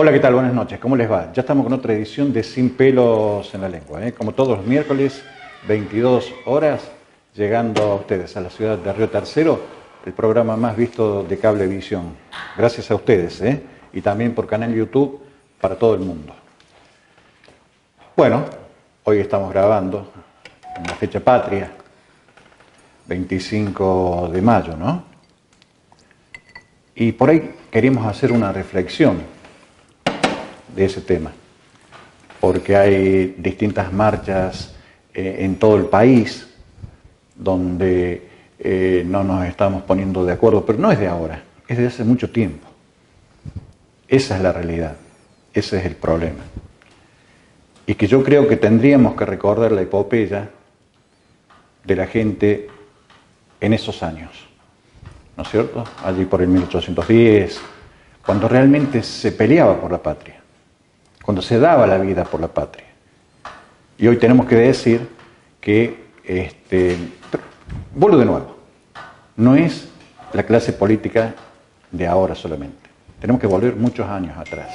Hola, ¿qué tal? Buenas noches. ¿Cómo les va? Ya estamos con otra edición de Sin Pelos en la Lengua, ¿eh? Como todos los miércoles, 22 horas, llegando a ustedes a la ciudad de Río Tercero, el programa más visto de Cablevisión. Gracias a ustedes, ¿eh? Y también por canal YouTube para todo el mundo. Bueno, hoy estamos grabando en la fecha patria, 25 de mayo, ¿no? Y por ahí queríamos hacer una reflexión de ese tema, porque hay distintas marchas en todo el país donde no nos estamos poniendo de acuerdo, pero no es de ahora, es de hace mucho tiempo. Esa es la realidad, ese es el problema. Y que yo creo que tendríamos que recordar la epopeya de la gente en esos años, ¿no es cierto? Allí por el 1810, cuando realmente se peleaba por la patria, cuando se daba la vida por la patria. Y hoy tenemos que decir que, vuelvo de nuevo, no es la clase política de ahora solamente. Tenemos que volver muchos años atrás,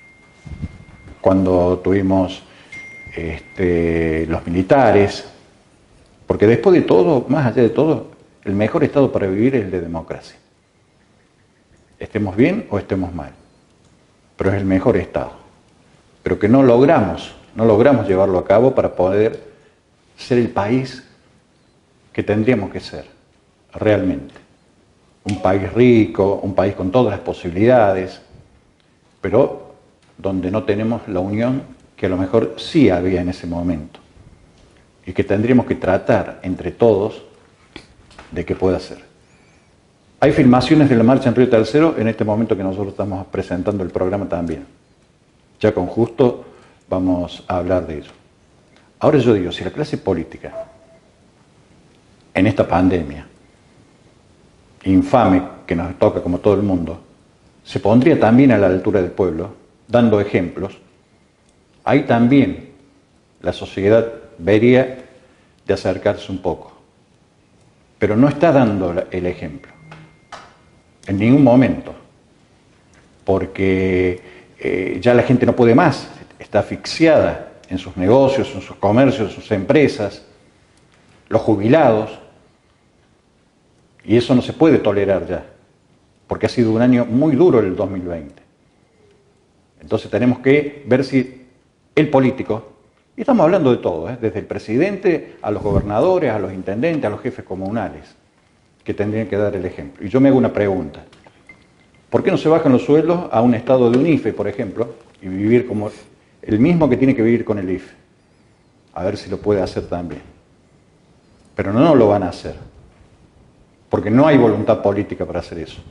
cuando tuvimos los militares, porque después de todo, más allá de todo, el mejor estado para vivir es el de democracia. Estemos bien o estemos mal, pero es el mejor estado. Pero que no logramos llevarlo a cabo para poder ser el país que tendríamos que ser, realmente. Un país rico, un país con todas las posibilidades, pero donde no tenemos la unión que a lo mejor sí había en ese momento y que tendríamos que tratar entre todos de que pueda ser. Hay filmaciones de la marcha en Río Tercero en este momento que nosotros estamos presentando el programa también. Ya con Justo vamos a hablar de ello. Ahora yo digo, si la clase política en esta pandemia infame que nos toca como todo el mundo, se pondría también a la altura del pueblo, dando ejemplos, ahí también la sociedad vería de acercarse un poco. Pero no está dando el ejemplo, en ningún momento, porque ya la gente no puede más, está asfixiada en sus negocios, en sus comercios, en sus empresas, los jubilados, y eso no se puede tolerar ya, porque ha sido un año muy duro el 2020. Entonces tenemos que ver si el político, y estamos hablando de todo, desde el presidente a los gobernadores, a los intendentes, a los jefes comunales, que tendrían que dar el ejemplo. Y yo me hago una pregunta. ¿Por qué no se bajan los sueldos a un estado de un IFE, por ejemplo, y vivir como el mismo que tiene que vivir con el IFE? A ver si lo puede hacer también. Pero no lo van a hacer, porque no hay voluntad política para hacer eso.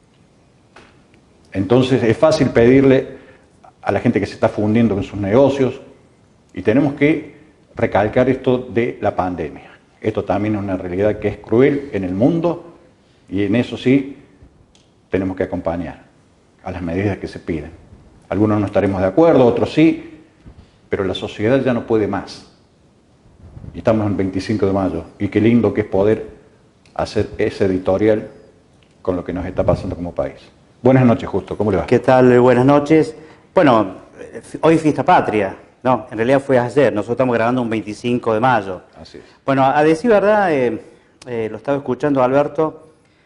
Entonces es fácil pedirle a la gente que se está fundiendo con sus negocios, y tenemos que recalcar esto de la pandemia. Esto también es una realidad que es cruel en el mundo, y en eso sí tenemos que acompañar a las medidas que se piden. Algunos no estaremos de acuerdo, otros sí, pero la sociedad ya no puede más. Y estamos en el 25 de mayo, y qué lindo que es poder hacer ese editorial con lo que nos está pasando como país. Buenas noches, Justo, ¿cómo le va? ¿Qué tal? Buenas noches. Bueno, hoy es fiesta patria. No, en realidad fue ayer. Nosotros estamos grabando un 25 de mayo. Así es. Bueno, a decir verdad, lo estaba escuchando Alberto,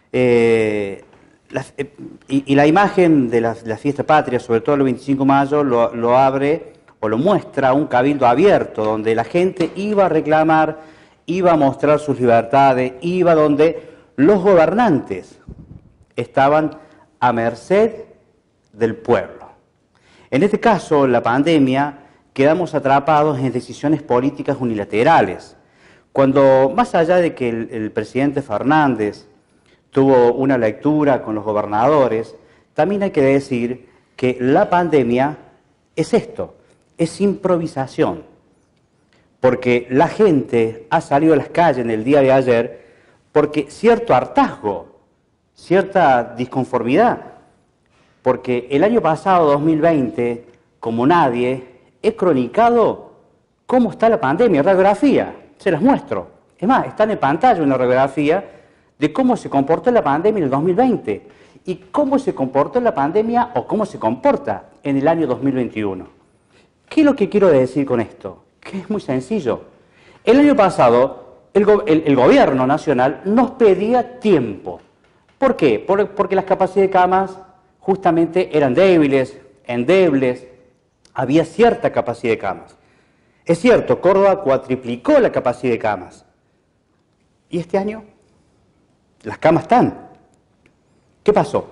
la imagen de la fiesta patria, sobre todo el 25 de mayo, lo abre o lo muestra un cabildo abierto, donde la gente iba a reclamar, iba a mostrar sus libertades, iba donde los gobernantes estaban a merced del pueblo. En este caso, la pandemia, quedamos atrapados en decisiones políticas unilaterales. Cuando, más allá de que el presidente Fernández tuvo una lectura con los gobernadores, también hay que decir que la pandemia es esto, es improvisación. Porque la gente ha salido a las calles en el día de ayer porque cierto hartazgo, cierta disconformidad, porque el año pasado, 2020, como nadie, he cronicado cómo está la pandemia, radiografía, se las muestro. Es más, está en pantalla una radiografía de cómo se comportó la pandemia en el 2020. y cómo se comportó en la pandemia o cómo se comporta en el año 2021. ¿Qué es lo que quiero decir con esto? Que es muy sencillo. El año pasado, el gobierno nacional nos pedía tiempo. ¿Por qué? Porque las capacidades de camas justamente eran débiles, endebles, había cierta capacidad de camas. Es cierto, Córdoba cuatriplicó la capacidad de camas. ¿Y este año? Las camas están. ¿Qué pasó?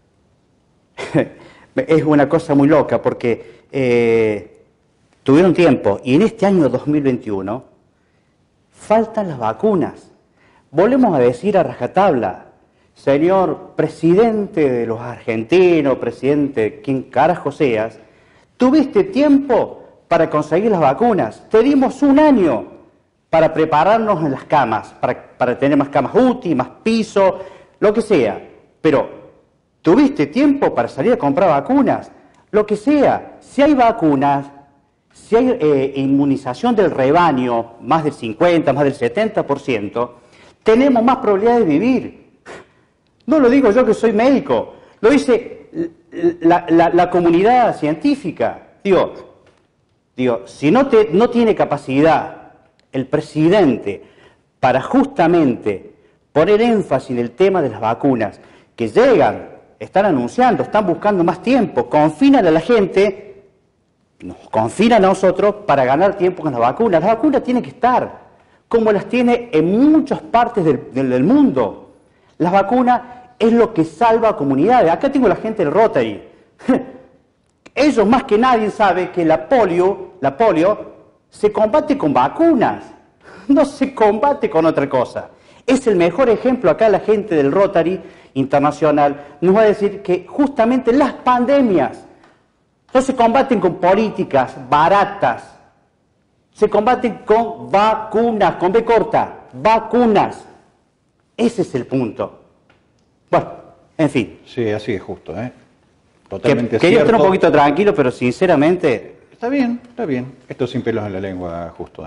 Es una cosa muy loca porque tuvieron tiempo y en este año 2021 faltan las vacunas. Volvemos a decir a rajatabla, señor presidente de los argentinos, presidente, quien carajo seas, tuviste tiempo para conseguir las vacunas. Te dimos un año para prepararnos en las camas, para tener más camas UTI, más piso, lo que sea. Pero, ¿tuviste tiempo para salir a comprar vacunas? Lo que sea. Si hay vacunas, si hay inmunización del rebaño, más del 50, más del 70%, tenemos más probabilidades de vivir. No lo digo yo que soy médico, lo dice la comunidad científica. Digo, si no tiene capacidad el presidente para justamente poner énfasis en el tema de las vacunas, que llegan, están anunciando, están buscando más tiempo, confinan a la gente, nos confinan a nosotros para ganar tiempo con las vacunas. Las vacunas tienen que estar, como las tiene en muchas partes del mundo. Las vacunas es lo que salva a comunidades. Acá tengo la gente del Rotary. Ellos más que nadie saben que la polio se combate con vacunas, no se combate con otra cosa. Es el mejor ejemplo. Acá la gente del Rotary Internacional nos va a decir que justamente las pandemias no se combaten con políticas baratas, se combaten con vacunas, con B corta, vacunas. Ese es el punto. Bueno, en fin. Sí, así es justo, ¿eh? Totalmente Quería cierto. estar un poquito tranquilo, pero sinceramente... Está bien, está bien. Esto sin pelos en la lengua, justo,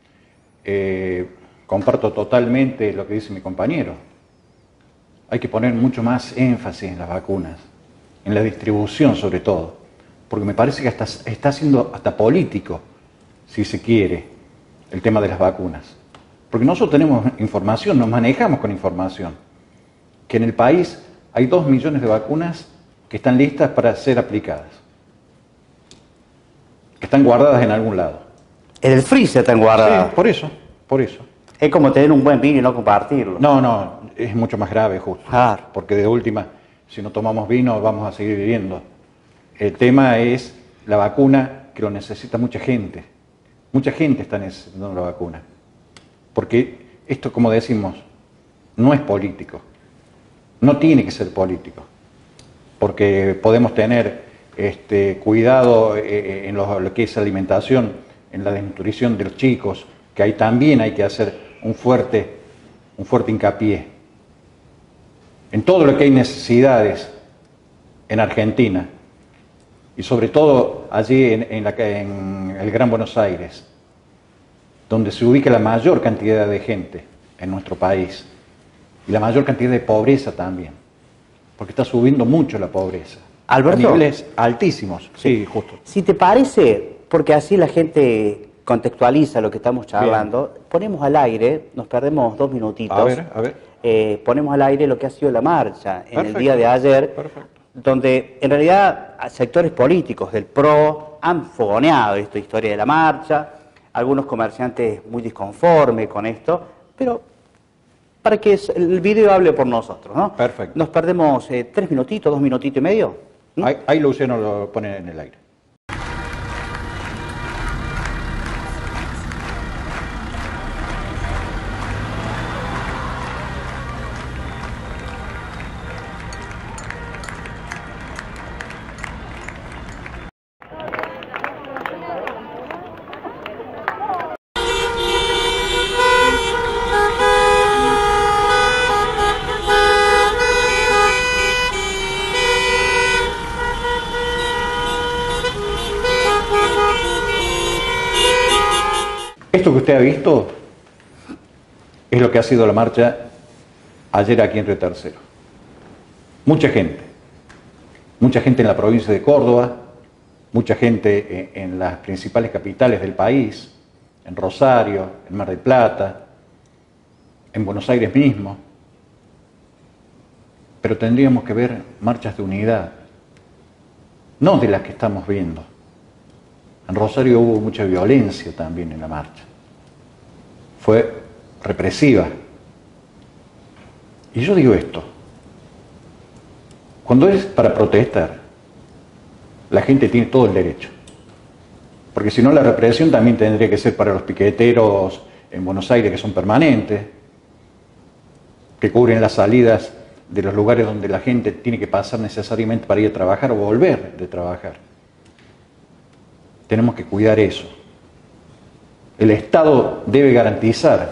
comparto totalmente lo que dice mi compañero. Hay que poner mucho más énfasis en las vacunas, en la distribución sobre todo, porque me parece que está siendo hasta político, si se quiere, el tema de las vacunas. Porque nosotros tenemos información, nos manejamos con información, que en el país hay 2 millones de vacunas que están listas para ser aplicadas, que están guardadas en algún lado. En el freezer están guardadas. Sí, por eso. Es como tener un buen vino y no compartirlo. No, es mucho más grave, justo. Claro. Porque de última, si no tomamos vino, vamos a seguir viviendo. El tema es la vacuna, que lo necesita mucha gente. Mucha gente está necesitando la vacuna. Porque esto, como decimos, no es político. No tiene que ser político. Porque podemos tener cuidado en lo que es alimentación, en la desnutrición de los chicos, que ahí también hay que hacer un fuerte hincapié. En todo lo que hay necesidades en Argentina, y sobre todo allí en el Gran Buenos Aires, donde se ubica la mayor cantidad de gente en nuestro país, y la mayor cantidad de pobreza también, porque está subiendo mucho la pobreza. Alberto, a niveles altísimos. Sí, justo. Si te parece, porque así la gente contextualiza lo que estamos charlando, ponemos al aire, nos perdemos 2 minutitos. A ver. Ponemos al aire lo que ha sido la marcha en Perfecto. el día de ayer, Perfecto. donde en realidad sectores políticos del PRO han fogoneado esta historia de la marcha, algunos comerciantes muy disconformes con esto, pero para que el video hable por nosotros, ¿no? Perfecto. Nos perdemos 3 minutitos, 2 minutitos y medio. ¿Mm? Ahí Luciano lo pone en el aire. Esto que usted ha visto es lo que ha sido la marcha ayer aquí en Río Tercero. mucha gente en la provincia de Córdoba, mucha gente en las principales capitales del país, en Rosario, en Mar del Plata, en Buenos Aires mismo. Pero tendríamos que ver marchas de unidad, no de las que estamos viendo. En Rosario hubo mucha violencia también en la marcha. Fue represiva. Y yo digo esto, cuando es para protestar, la gente tiene todo el derecho. Porque si no, la represión también tendría que ser para los piqueteros en Buenos Aires, que son permanentes, que cubren las salidas de los lugares donde la gente tiene que pasar necesariamente para ir a trabajar o volver de trabajar. Tenemos que cuidar eso. El Estado debe garantizar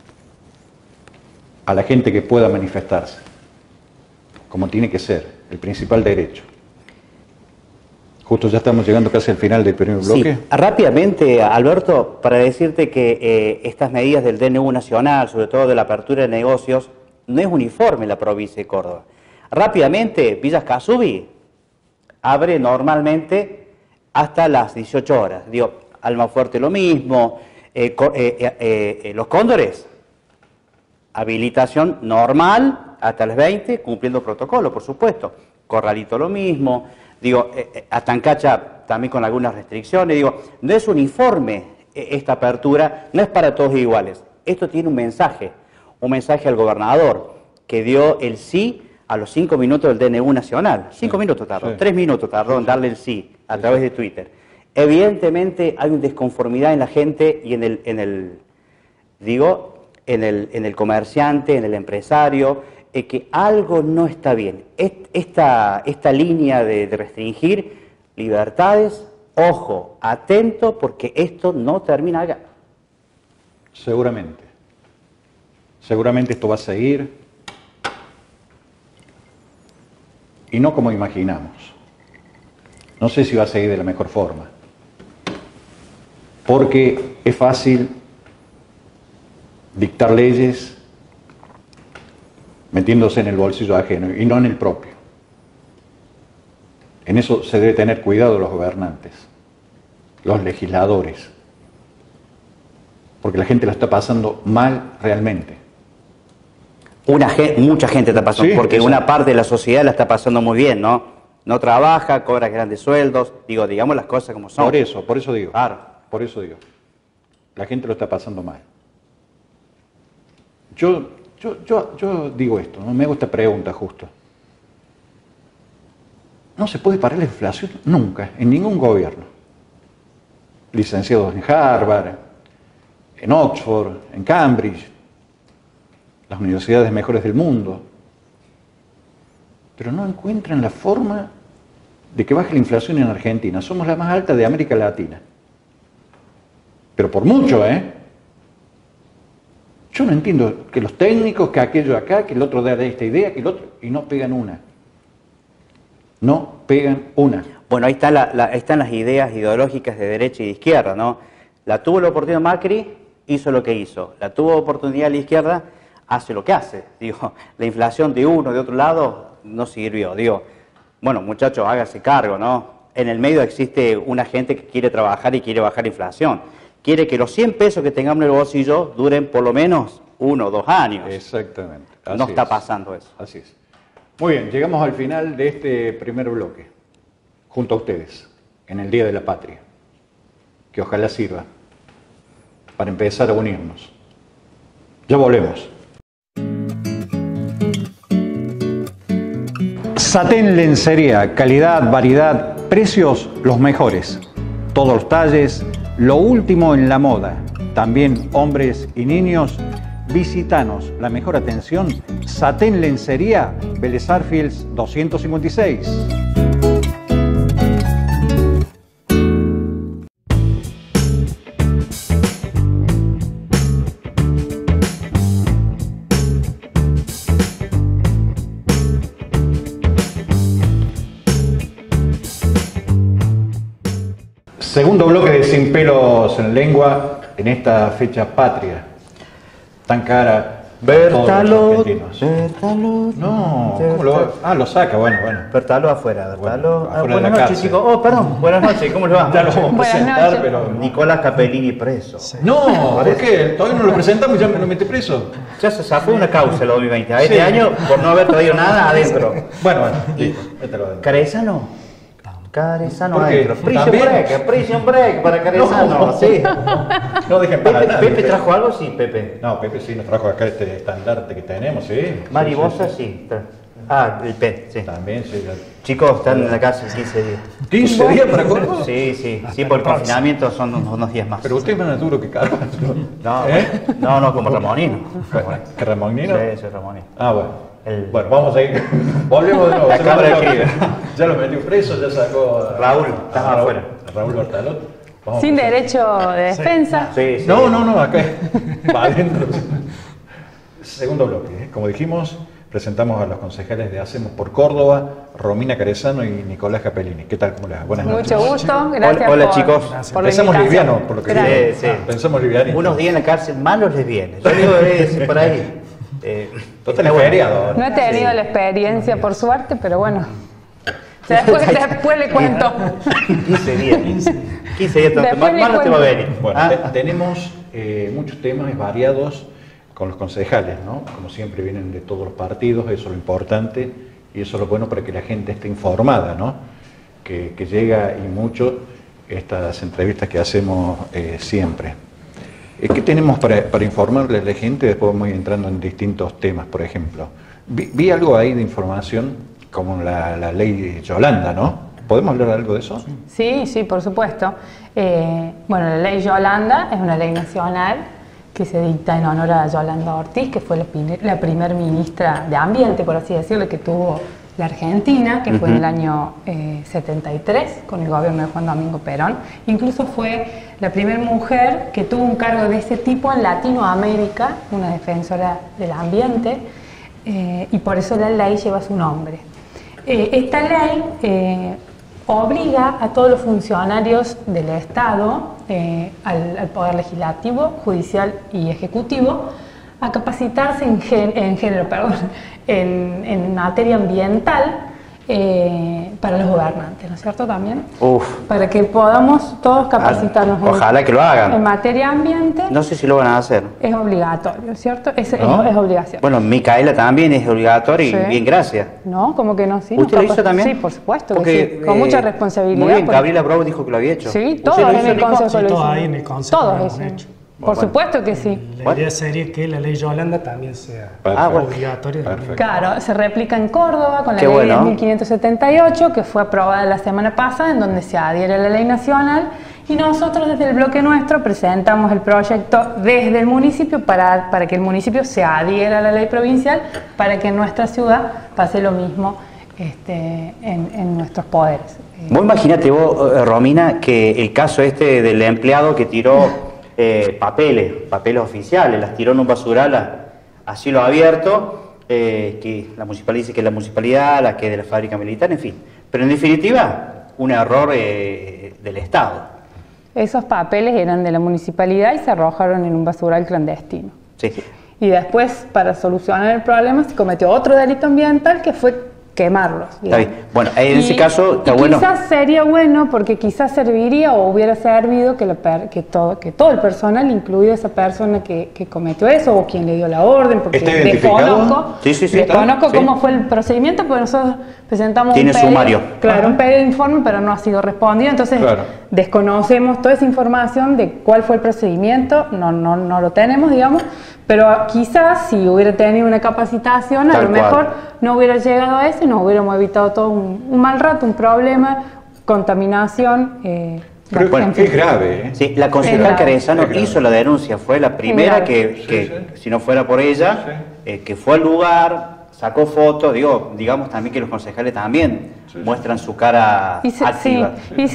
a la gente que pueda manifestarse, como tiene que ser, el principal derecho. Justo ya estamos llegando casi al final del primer bloque. Sí, rápidamente, Alberto, para decirte que estas medidas del DNU nacional, sobre todo de la apertura de negocios, no es uniforme en la provincia de Córdoba. Rápidamente, Villa Casubi abre normalmente hasta las 18 horas. Digo, Almafuerte lo mismo, Los Cóndores, habilitación normal hasta las 20, cumpliendo protocolo, por supuesto. Corralito lo mismo, digo, Atancacha también con algunas restricciones. Digo, no es uniforme esta apertura, no es para todos iguales. Esto tiene un mensaje al gobernador, que dio el sí a los 5 minutos del DNU nacional. 5 minutos tardó, sí. 3 minutos tardó en darle el sí a través de Twitter. Evidentemente hay una desconformidad en la gente y en el comerciante, en el empresario, que algo no está bien. Esta línea de restringir libertades, ojo, atento, porque esto no termina acá. Seguramente. Seguramente esto va a seguir, y no como imaginamos. No sé si va a seguir de la mejor forma, porque es fácil dictar leyes metiéndose en el bolsillo ajeno y no en el propio. En eso se debe tener cuidado los gobernantes, los legisladores, porque la gente lo está pasando mal realmente. Mucha gente está pasando, Sí, porque exacto. una parte de la sociedad la está pasando muy bien, ¿no? No trabaja, cobra grandes sueldos, digamos las cosas como son. Por eso digo. Claro. Por eso digo. La gente lo está pasando mal. Yo digo esto, no me hago esta pregunta justo. No se puede parar la inflación nunca, en ningún gobierno. Licenciados en Harvard, en Oxford, en Cambridge, las universidades mejores del mundo, pero no encuentran la forma de que baje la inflación en Argentina. Somos la más alta de América Latina. Pero por mucho, ¿eh? Yo no entiendo que los técnicos, que aquello acá, que el otro da esta idea, que el otro, y no pegan una. No pegan una. Bueno, ahí están las ideas ideológicas de derecha y de izquierda, ¿no? La tuvo la oportunidad Macri, hizo lo que hizo. La tuvo oportunidad la izquierda, hace lo que hace. Digo, la inflación de uno, de otro lado, no sirvió. Digo, bueno, muchachos, hágase cargo, ¿no? En el medio existe una gente que quiere trabajar y quiere bajar la inflación. Quiere que los 100 pesos que tengamos en el bolsillo duren por lo menos 1 o 2 años. Exactamente. Así No está es. pasando eso. Así es. Muy bien, llegamos al final de este primer bloque, junto a ustedes, en el Día de la Patria, que ojalá sirva para empezar a unirnos. Ya volvemos. Satén Lencería, calidad, variedad, precios los mejores. Todos los talles, lo último en la moda. También hombres y niños. Visítanos, la mejor atención. Satén Lencería, Vélez Arfiels 256. Segundo bloque de Sin Pelos en Lengua en esta fecha patria, tan cara Bertalot. No, ¿cómo lo saca? Bueno. Bertalot afuera, Bertalot. Afuera de Buenas la noches, cárcel. chicos. Oh, perdón, buenas noches, ¿cómo le va? Ya lo vamos a Buenas presentar, noches. pero... Nicolás Capellini preso. Sí. No, ¿por qué? Todavía no lo presentamos y ya me lo mete preso. Ya se zafó una causa el 2020. Este Sí. año, por no haber traído nada adentro. Bueno, listo, mételo adentro. Carezano. Carezano ¿Por qué? adentro. ¿También? Prison break para Carezano. Sí. No dejen para nada. Pepe trajo algo, sí, Pepe. No, Pepe sí nos trajo acá este estandarte que tenemos, ¿sí? Maribosa, Sí. sí. Ah, el PET, sí. También, sí. Chicos, están en la cárcel 15 días. 15 días para Córdoba. Sí, por el confinamiento son unos días más. Pero usted es más duro que Carlos. No, como Ramonino. ¿Que Ramonino? Sí, soy Ramonino. Ah, bueno. El- Bueno, vamos a ir. Volvemos de nuevo. La Se cámara mandó- escribe. Ya lo metió preso, ya sacó a Raúl, a estás Raúl- afuera. a Raúl Bertalot. Vamos Sin a- derecho de defensa. Sí, sí. No, acá va adentro. Segundo bloque. Como dijimos, presentamos a los concejales de Hacemos por Córdoba, Romina Carezano y Nicolás Capellini. ¿Qué tal? ¿Cómo les va? Buenas noches. Mucho gusto. Gracias Hola, por, chicos. por la Pensamos invitación. liviano, por lo que Gracias. digo. Sí. Pensamos liviano. Unos días en la cárcel malos les viene. Yo digo, es por ahí. Total es feriado ahora. No he tenido la experiencia, por suerte, pero bueno. Después le cuento. 15 días. 15 días, tanto Después le más no te va a cuento. venir. Bueno, Ah, tenemos muchos temas variados con los concejales, ¿no? Como siempre vienen de todos los partidos, eso es lo importante y eso es lo bueno para que la gente esté informada, ¿no? Que llega y mucho estas entrevistas que hacemos siempre. ¿Qué tenemos para informarle a la gente? Después vamos a ir entrando en distintos temas, por ejemplo. Vi algo ahí de información como la ley Yolanda, ¿no? ¿Podemos hablar algo de eso? Sí, por supuesto. Bueno, la ley Yolanda es una ley nacional que se dicta en honor a Yolanda Ortiz, que fue la primer ministra de Ambiente, por así decirlo, que tuvo la Argentina, que fue en el año 73, con el gobierno de Juan Domingo Perón. Incluso fue la primera mujer que tuvo un cargo de ese tipo en Latinoamérica, una defensora del ambiente, y por eso la ley lleva su nombre. Esta ley obliga a todos los funcionarios del Estado, al Poder Legislativo, Judicial y Ejecutivo, a capacitarse en materia ambiental para los gobernantes, ¿no es cierto? También. Para que podamos todos capacitarnos Ojalá que lo hagan. en materia ambiente. No sé si lo van a hacer. Es obligatorio, ¿cierto? Es obligación. Bueno, Micaela también es obligatorio y Sí. bien, gracias. No, como que no, sí. ¿Usted lo hizo también? Sí, por supuesto, Porque, que sí, con mucha responsabilidad. Muy bien, porque- Gabriela Bravo dijo que lo había hecho. Sí, ¿Usted todos lo en hizo, el Nico? Consejo Sí, lo todos hicimos. ahí en el Consejo lo Todos hemos hicimos. hecho. Por supuesto que sí. La idea sería que la ley Yolanda también sea Perfecto. obligatoria. Perfecto. Claro, se replica en Córdoba con la Qué ley bueno. 10.578, que fue aprobada la semana pasada, en donde se adhiere a la ley nacional, y nosotros desde el bloque nuestro presentamos el proyecto desde el municipio para que el municipio se adhiera a la ley provincial, para que en nuestra ciudad pase lo mismo en nuestros poderes. Vos imagínate vos, Romina, que el caso este del empleado que tiró papeles oficiales, las tiró en un basural a cielo abierto, que la municipalidad dice que es la municipalidad, la que es de la fábrica militar, en fin. Pero en definitiva, un error del Estado. Esos papeles eran de la municipalidad y se arrojaron en un basural clandestino. Sí. Y después, para solucionar el problema, se cometió otro delito ambiental que fue quemarlos. Está digamos. bien. Bueno, en ese caso está y bueno. Quizás sería bueno porque quizás serviría o hubiera servido que todo el personal, incluido esa persona que cometió eso o quien le dio la orden, porque ¿Está identificado? desconozco, Sí, sí, sí, desconozco sí. cómo fue el procedimiento, porque nosotros presentamos Tiene un pedido, sumario. claro, un pedido de informe, pero no ha sido respondido, entonces Claro. desconocemos toda esa información de cuál fue el procedimiento, no lo tenemos, digamos, pero quizás si hubiera tenido una capacitación, a Tal lo cual. mejor no hubiera llegado a eso y nos hubiéramos evitado todo un mal rato, un problema, contaminación. Pero bueno, en fin. es grave, ¿eh? Sí, la concejal grave. Carezano Es grave. hizo la denuncia, fue la primera grave. que Sí, si no fuera por ella, que fue al lugar, sacó fotos, digamos también que los concejales también muestran su cara activa.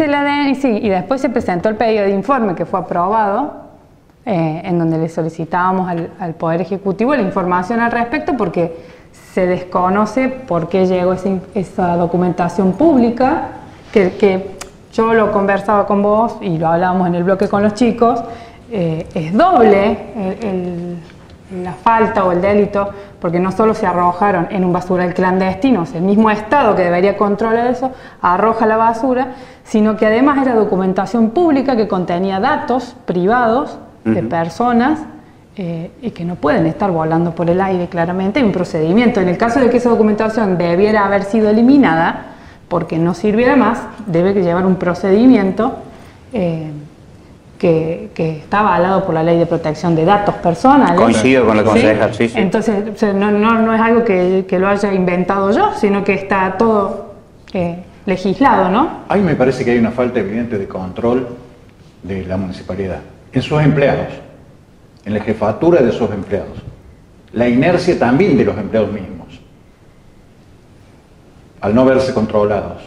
Y después se presentó el pedido de informe que fue aprobado, en donde le solicitábamos al Poder Ejecutivo la información al respecto, porque se desconoce por qué llegó esa documentación pública, que yo lo conversaba con vos y lo hablábamos en el bloque con los chicos, es doble la falta o el delito, porque no solo se arrojaron en un basural clandestino, o sea, el mismo Estado que debería controlar eso, arroja la basura, sino que además era documentación pública que contenía datos privados de personas y que no pueden estar volando por el aire, claramente. Hay un procedimiento. En el caso de que esa documentación debiera haber sido eliminada, porque no sirviera más, debe llevar un procedimiento que está avalado por la Ley de Protección de Datos Personales. Coincido con la concejal, sí, sí. Entonces, o sea, no es algo que lo haya inventado yo, sino que está todo legislado, ¿no? Ahí me parece que hay una falta evidente de control de la municipalidad, en sus empleados, en la jefatura de sus empleados, la inercia también de los empleados mismos, al no verse controlados.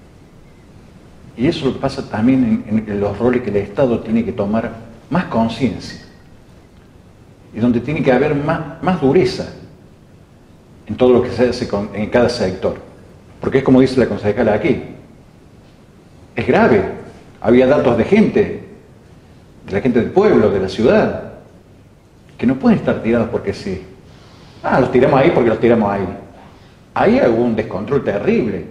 Y eso pasa también en los roles que el Estado tiene que tomar más conciencia y donde tiene que haber más dureza en todo lo que se hace en cada sector. Porque es como dice la concejala aquí, es grave. Había datos de la gente del pueblo, de la ciudad, que no pueden estar tirados porque sí. Los tiramos ahí porque los tiramos ahí. Ahí hay un descontrol terrible.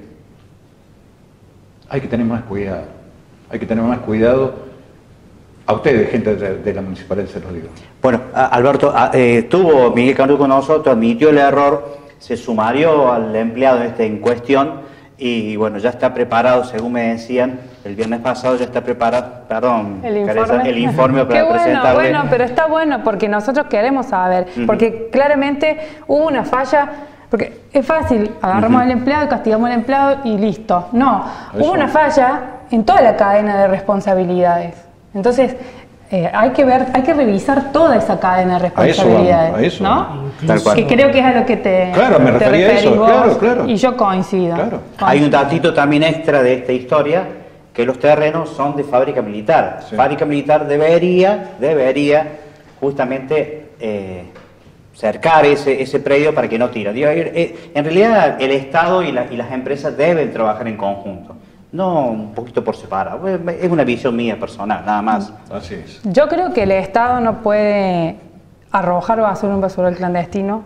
Hay que tener más cuidado. Hay que tener más cuidado. A ustedes, gente de la municipalidad, se los digo. Bueno, Alberto, estuvo Miguel Cantu con nosotros, admitió el error, se sumarió al empleado en cuestión y bueno, ya está preparado, según me decían, el viernes pasado ya está preparado, perdón, el informe para presentarle. Bueno, pero está bueno porque nosotros queremos saber, porque claramente hubo una falla. Porque es fácil, agarramos al empleado, castigamos al empleado y listo. No, hubo una falla en toda la cadena de responsabilidades. Entonces, hay que revisar toda esa cadena de responsabilidades. A eso ¿no? Tal cual. Que creo que es a lo que te me refería a eso, vos, claro. y yo coincido. Claro. Hay un datito también extra de esta historia, que los terrenos son de fábrica militar. Sí. Fábrica militar debería justamente cercar ese predio para que no tire. En realidad el Estado y las empresas deben trabajar en conjunto, no un poquito por separado. Es una visión mía personal, nada más. Así es. Yo creo que el Estado no puede arrojar basura en un basural clandestino,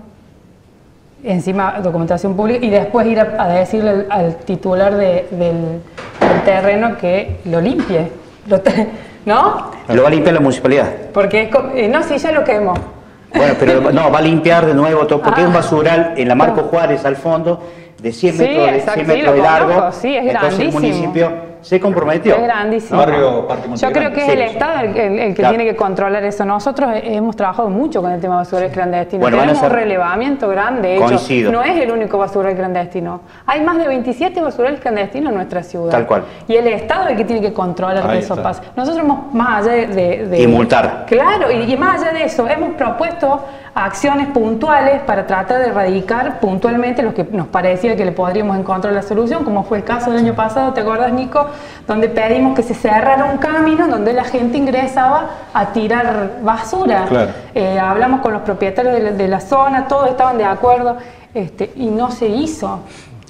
encima documentación pública, y después ir a decirle al titular del terreno que lo limpie, ¿no? Lo va a limpiar la municipalidad. Porque no, si ya lo quemó. Bueno, pero no, va a limpiar de nuevo todo, porque es un basural en la Marco Juárez al fondo, de 100 metros de largo. Sí, es entonces grandísimo. El municipio se comprometió. Es grandísimo. Barrio Parque Monte Yo creo Grande. que es Sí, el sí. Estado el que Claro. tiene que controlar eso. Nosotros hemos trabajado mucho con el tema de basurales clandestinos. Bueno, van a Tenemos un ser- relevamiento grande. De hecho, Coincido. no es el único basural clandestino. Hay más de 27 basurales clandestinos en nuestra ciudad. Tal cual. Y el Estado es el que tiene que controlar que Ahí eso está. pase. Nosotros hemos, más allá de Y multar. Claro, y más allá de eso, hemos propuesto acciones puntuales para tratar de erradicar puntualmente lo que nos parecía que le podríamos encontrar la solución, como fue el caso del año pasado, ¿te acuerdas, Nico? Donde pedimos que se cerrara un camino donde la gente ingresaba a tirar basura. Claro. Hablamos con los propietarios de la zona, todos estaban de acuerdo, y no se hizo.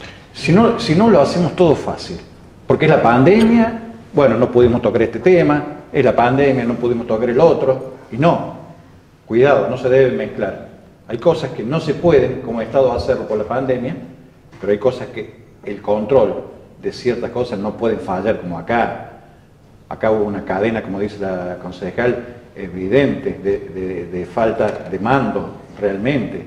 Si no lo hacemos todo fácil, porque es la pandemia, bueno, no pudimos tocar este tema, es la pandemia, no pudimos tocar el otro, y no, cuidado, no se debe mezclar. Hay cosas que no se pueden, como Estado, hacerlo por la pandemia, pero hay cosas que el control de ciertas cosas no pueden fallar, como acá. Acá hubo una cadena, como dice la concejal, evidente de falta de mando, realmente.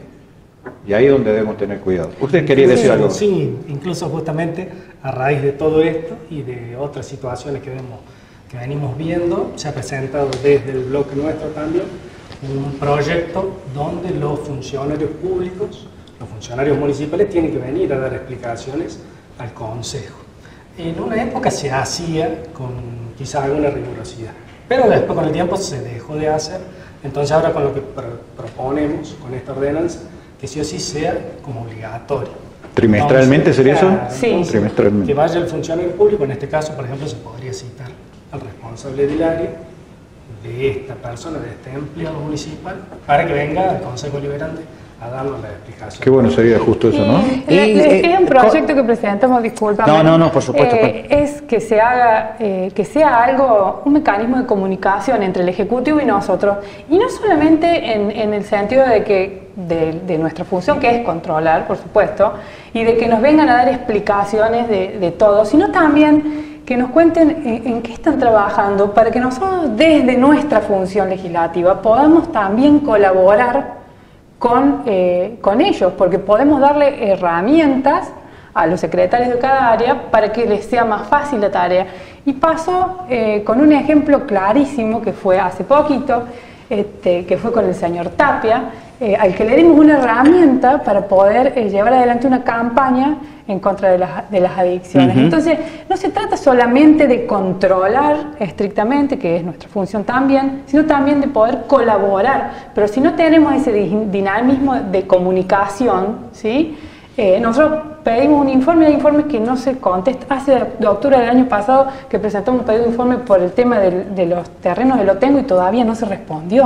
Y ahí es donde debemos tener cuidado. ¿Usted quería decir algo? Sí, incluso justamente a raíz de todo esto y de otras situaciones que venimos viendo, se ha presentado desde el bloque nuestro también un proyecto donde los funcionarios públicos, los funcionarios municipales tienen que venir a dar explicaciones al Consejo. En una época se hacía con quizás alguna rigurosidad, pero después con el tiempo se dejó de hacer. Entonces ahora con lo que proponemos con esta ordenanza, que sí o sí sea como obligatorio. ¿Trimestralmente Entonces, sería eso? claro, Sí. entonces, Trimestralmente. que vaya el funcionario público, en este caso, por ejemplo, se podría citar al responsable del área de esta persona, de este empleado municipal, para que venga al Consejo Deliberante a darnos la explicación. Qué bueno sería justo eso, ¿no? Es un proyecto que presentamos, discúlpame. No, por supuesto. Es que se haga, que sea algo, un mecanismo de comunicación entre el Ejecutivo y nosotros. Y no solamente en el sentido de que de nuestra función, que es controlar, por supuesto, y de que nos vengan a dar explicaciones de todo, sino también que nos cuenten en qué están trabajando para que nosotros desde nuestra función legislativa podamos también colaborar con ellos, porque podemos darle herramientas a los secretarios de cada área para que les sea más fácil la tarea. Y paso con un ejemplo clarísimo que fue hace poquito, que fue con el señor Tapia, al que le dimos una herramienta para poder llevar adelante una campaña en contra de las adicciones. Entonces, no se trata solamente de controlar estrictamente, que es nuestra función también, sino también de poder colaborar. Pero si no tenemos ese dinamismo de comunicación, ¿sí? Nosotros pedimos un informe, hay informes que no se contestan. Hace de octubre del año pasado que presentamos un pedido de informe por el tema de los terrenos de Lo Tengo y todavía no se respondió.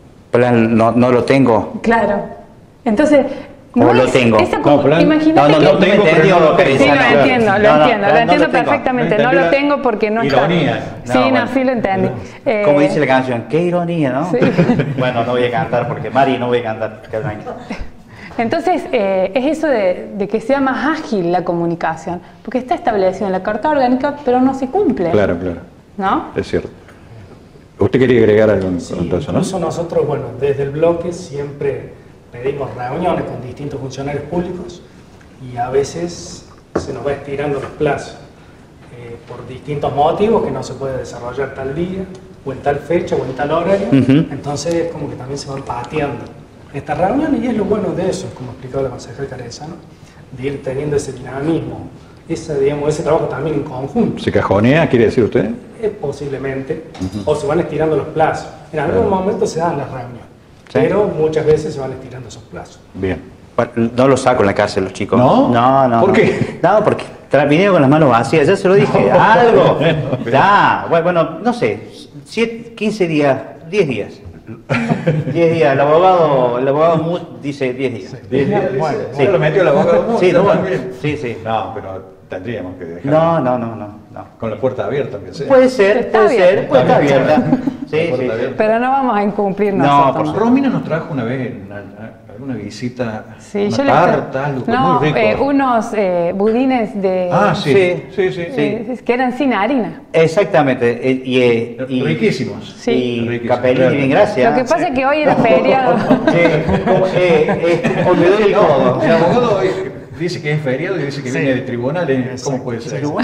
No lo tengo. Claro. Entonces, no lo tengo. Imagínate no lo tengo, pero no lo Sí, lo entiendo perfectamente. No lo tengo porque no está. Ironía. Sí, sí lo entendí. Como dice la canción, qué ironía, ¿no? Sí. Bueno, no voy a cantar porque Mari no voy a cantar. Entonces, es eso de que sea más ágil la comunicación, porque está establecido en la Carta Orgánica, pero no se cumple. Claro. ¿No? Es cierto. ¿Usted quería agregar algo en Sí, cuanto a eso, no? incluso nosotros, bueno, desde el bloque siempre pedimos reuniones con distintos funcionarios públicos y a veces se nos va estirando los plazos por distintos motivos que no se puede desarrollar tal día o en tal fecha o en tal horario. Entonces es como que también se van pateando estas reuniones y es lo bueno de eso, como explicaba la consejera Careza, ¿no? De ir teniendo ese dinamismo, ese trabajo también en conjunto. ¿Se cajonea, quiere decir usted? Posiblemente, o se van estirando los plazos. En algún momento se dan las reuniones, Sí. pero muchas veces se van estirando esos plazos. Bien. Bueno, no lo saco en la cárcel los chicos. ¿No? No. ¿Por qué? No, porque vinieron con las manos vacías, ya se lo dije. Algo. Ya, bueno, no sé, 15 días, 10 días. 10 días, el abogado dice 10 días. 10 días. Bueno, Sí, lo metió el abogado. Sí, Bueno, sí. No, pero tendríamos que dejar. No. Con la puerta abierta, aunque sea. Puede ser, Está puede bien. ser, puede estar abierta. Sí. Pero no vamos a incumplir No, nosotros. por Romina nos trajo una vez alguna visita, Sí, una yo le tarta, algo muy rico. unos budines de Sí. que eran sin harina. Exactamente. Riquísimos. Sí. Y Riquísimos, Capellini, bien, claro. gracias. Lo que pasa es que hoy era feriado. Olvidó el codo. El abogado hoy dice que es feriado y dice que Sí. viene de tribunales. ¿Cómo puede ser eso?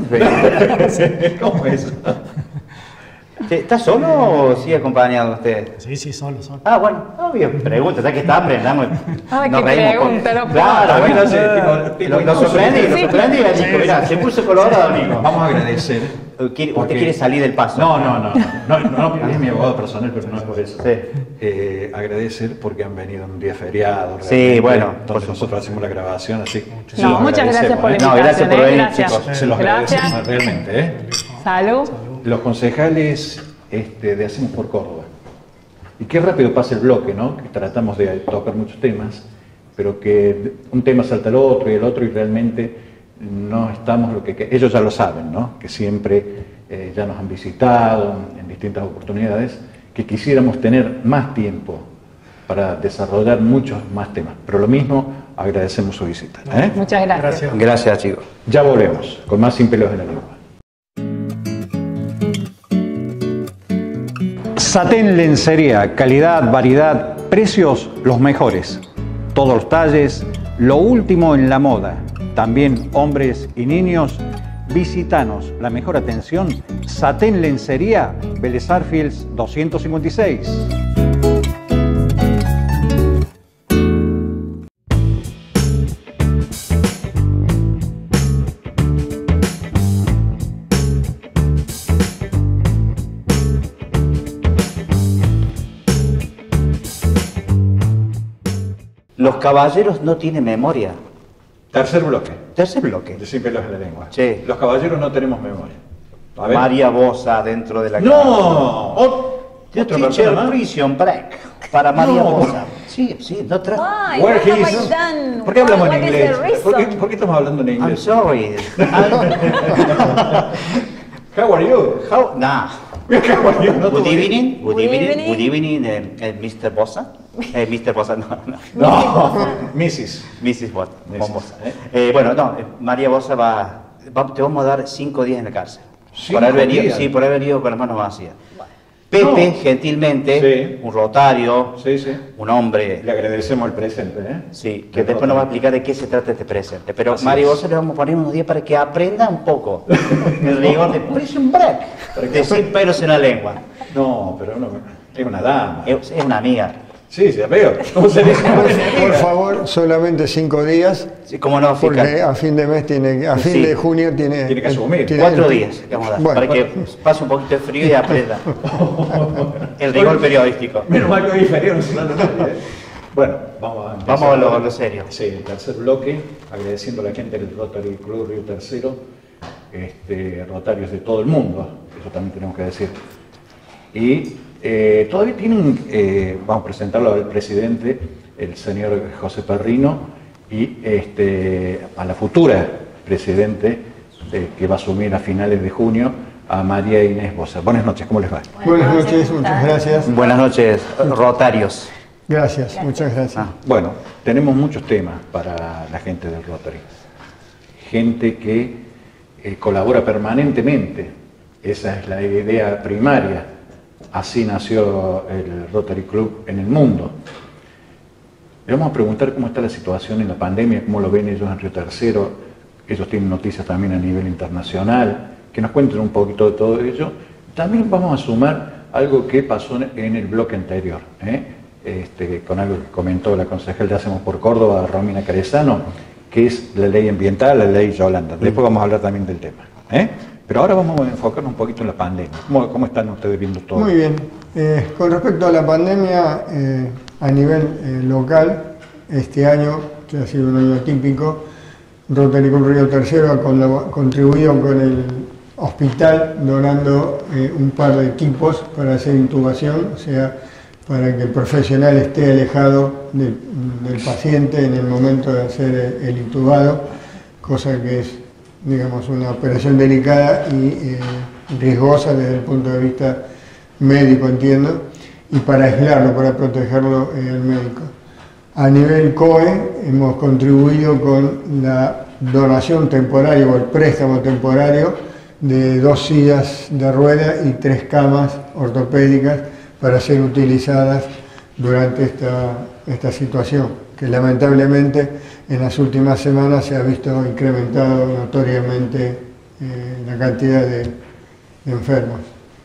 ¿Cómo es? ¿Está solo o sigue acompañado usted? Sí, solo. Ah, bueno, obvio. Pregunta, ya que está, aprendamos. Ay, Nos qué reímos pregunta, no Claro, puedo. bueno, sí, tipo lo sorprendí, Nico. Mirá, se puso colorado, Nico. Vamos a agradecer. ¿Usted porque- quiere salir del paso? No, es mi abogado personal, pero no es por eso. Sí. Agradecer porque han venido un día feriado. Sí, realmente. bueno, por Entonces nosotros hacemos la grabación, así que se No, los muchas gracias por la agradecemos, No, gracias invitación. por venir, Gracias. chicos. Se los Gracias. agradecemos realmente. Salud. Los concejales de Hacemos por Córdoba. Y qué rápido pasa el bloque, ¿no? Que tratamos de tocar muchos temas, pero que un tema salta al otro y el otro y realmente no estamos lo que ellos ya lo saben, ¿no? Que siempre ya nos han visitado en distintas oportunidades, que quisiéramos tener más tiempo para desarrollar muchos más temas. Pero lo mismo, agradecemos su visita. Muchas gracias. Gracias, chicos. Ya volvemos con más Sin Pelos en la Lengua. Satén Lencería, calidad, variedad, precios los mejores. Todos los talles, lo último en la moda. También hombres y niños. Visítanos, la mejor atención. Satén Lencería, Vélez Arfiels 256. Los caballeros no tienen memoria. Tercer bloque. Tercer bloque. De Sin Pelos en la Lengua. Sí. Los caballeros no tenemos memoria. A ver. María Bosa dentro de la ¡No! The ¿Otra Teacher persona más? Prison Break para María No. Bosa. Sí, sí, no trato. Why? Where What have he I is? done? ¿Por qué hablamos What en is inglés? the reason? ¿Por qué estamos hablando en I'm inglés? sorry. How are you? How? Nah. How are you? No Good te- evening. Good Good evening. evening. Good evening, Mr. Bosa. Mr. Bosa, no. No, Mrs. Mrs. Bosa. Mrs., Bosa. Bueno, no, María Bosa te vamos a dar 5 días en la cárcel. 5 Por haber venido, días. sí, por haber venido con las manos vacías. Pepe, No. gentilmente, Sí. un rotario, Sí, sí. un hombre, Le agradecemos el presente, ¿eh? sí, que después nos va a explicar de qué se trata este presente. Pero Así María es. Bosa le vamos a poner unos días para que aprenda un poco el rigor de Prison Break, decir pelos en la lengua. No, pero no, es una dama. Es una amiga. Sí, ya veo. ¿Cómo se dice? Por favor, solamente 5 días, Sí, ¿cómo no, porque fiscal? a fin de mes a fin Sí. de junio tiene Tiene que asumir. 4 días que vamos a dar, Bueno, para que pase un poquito de frío y aprenda el rigor periodístico. Menos mal que hoy es feriado, no se habla nadie, ¿eh? Bueno, vamos a empezar. Vamos a lo serio. Sí, el tercer bloque, agradeciendo a la gente del Rotary Club Río Tercero, rotarios de todo el mundo, eso también tenemos que decir. Y todavía tienen, vamos a presentarlo al presidente, el señor José Perrino, y a la futura presidente, que va a asumir a finales de junio, a María Inés Bosa. Buenas noches, ¿cómo les va? Buenas noches, muchas gracias. Buenas noches, rotarios. Gracias, muchas gracias. Ah. Bueno, tenemos muchos temas para la gente del Rotary. Gente que colabora permanentemente, esa es la idea primaria. Así nació el Rotary Club en el mundo. Le vamos a preguntar cómo está la situación en la pandemia, cómo lo ven ellos en Río Tercero. Ellos tienen noticias también a nivel internacional, que nos cuenten un poquito de todo ello. También vamos a sumar algo que pasó en el bloque anterior, con algo que comentó la concejal de Hacemos por Córdoba, Romina Carezano, que es la ley ambiental, la ley Yolanda. Después vamos a hablar también del tema. Pero ahora vamos a enfocarnos un poquito en la pandemia. ¿Cómo están ustedes viendo todo? Muy bien. Con respecto a la pandemia, a nivel local, este año, que ha sido un año típico, Rotary Club Río Tercero ha contribuido con el hospital donando un par de equipos para hacer intubación, o sea, para que el profesional esté alejado del paciente en el momento de hacer el intubado, cosa que es, digamos, una operación delicada y riesgosa desde el punto de vista médico, entiendo, y para aislarlo, para protegerlo al médico. A nivel COE hemos contribuido con la donación temporaria o el préstamo temporario de 2 sillas de rueda y 3 camas ortopédicas para ser utilizadas durante esta situación, que lamentablemente en las últimas semanas se ha visto incrementado notoriamente la cantidad de enfermos.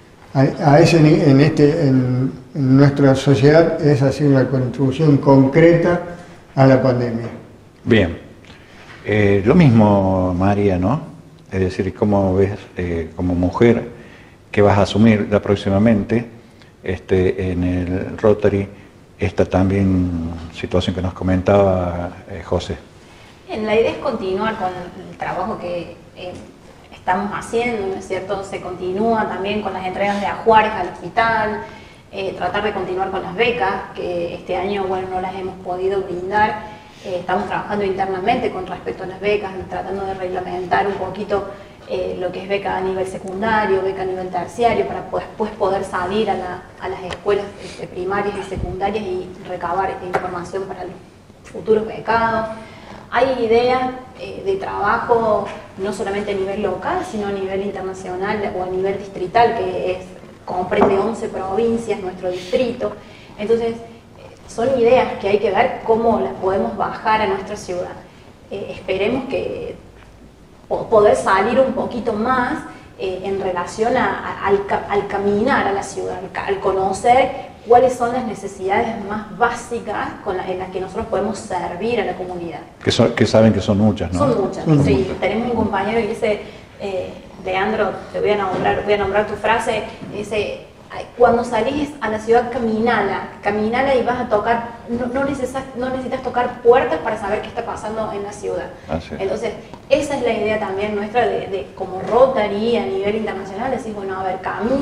En nuestra sociedad es así una contribución concreta a la pandemia. Bien. Lo mismo, María, ¿no? Es decir, ¿cómo ves como mujer que vas a asumir próximamente en el Rotary esta también situación que nos comentaba José? La idea es continuar con el trabajo que estamos haciendo, ¿no es cierto? Se continúa también con las entregas de ajuares al hospital, tratar de continuar con las becas, que este año, bueno, no las hemos podido brindar. Estamos trabajando internamente con respecto a las becas, tratando de reglamentar un poquito lo que es beca a nivel secundario, beca a nivel terciario, para después poder salir a las escuelas primarias y secundarias y recabar información para los futuros becados. Hay ideas de trabajo no solamente a nivel local, sino a nivel internacional o a nivel distrital, que comprende 11 provincias, nuestro distrito. Entonces, son ideas que hay que ver cómo las podemos bajar a nuestra ciudad. Esperemos que poder salir un poquito más en relación al caminar a la ciudad, al conocer cuáles son las necesidades más básicas en las que nosotros podemos servir a la comunidad. Que saben que son muchas, ¿no? Son muchas, sí. Tenemos un compañero que dice, Leandro, te voy a nombrar tu frase, dice, cuando salís a la ciudad, caminala y vas a tocar, no necesitas tocar puertas para saber qué está pasando en la ciudad. Entonces, esa es la idea también nuestra de como Rotary a nivel internacional, decir, bueno, a ver, camino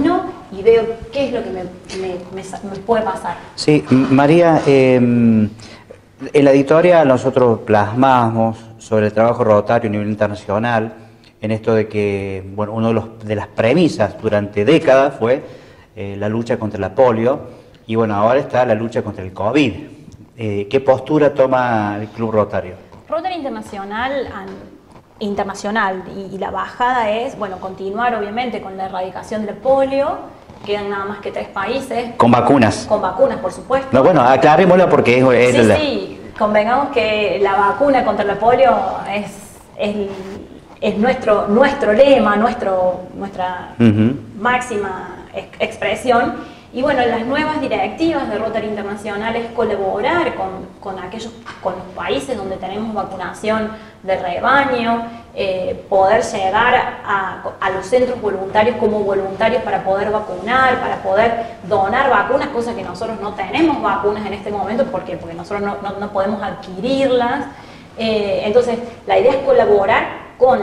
y veo qué es lo que me puede pasar. Sí, María, en la editorial nosotros plasmamos sobre el trabajo rotario a nivel internacional, en esto de que, bueno, una de las premisas durante décadas fue la lucha contra la polio, y bueno, ahora está la lucha contra el COVID. ¿Qué postura toma el Club Rotario? Rotary Internacional y la bajada es, bueno, continuar obviamente con la erradicación del polio. Quedan nada más que 3 países. Con vacunas. Con vacunas, por supuesto. No, bueno, aclarémoslo porque es sí, convengamos que la vacuna contra el polio es nuestro lema, nuestra máxima expresión. Y bueno, las nuevas directivas de Rotary Internacional es colaborar con los países donde tenemos vacunación de rebaño, poder llegar a los centros voluntarios como voluntarios para poder vacunar, para poder donar vacunas, cosa que nosotros no tenemos vacunas en este momento porque nosotros no podemos adquirirlas. Entonces, la idea es colaborar con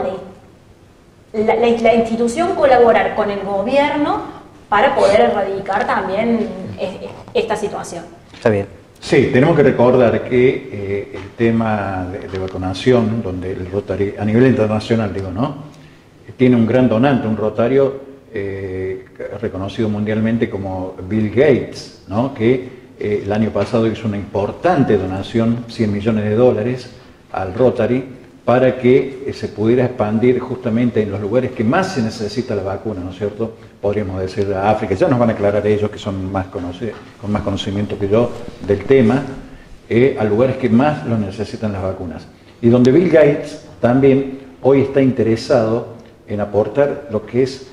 la institución, colaborar con el gobierno para poder erradicar también esta situación. Está bien. Sí, tenemos que recordar que el tema de vacunación, donde el Rotary, a nivel internacional digo, ¿no? Tiene un gran donante, un rotario reconocido mundialmente como Bill Gates, ¿no? Que el año pasado hizo una importante donación, $100 millones al Rotary, para que se pudiera expandir justamente en los lugares que más se necesita la vacuna, ¿no es cierto? Podríamos decir África, ya nos van a aclarar ellos que son con más conocimiento que yo del tema, a lugares que más lo necesitan las vacunas. Y donde Bill Gates también hoy está interesado en aportar lo que es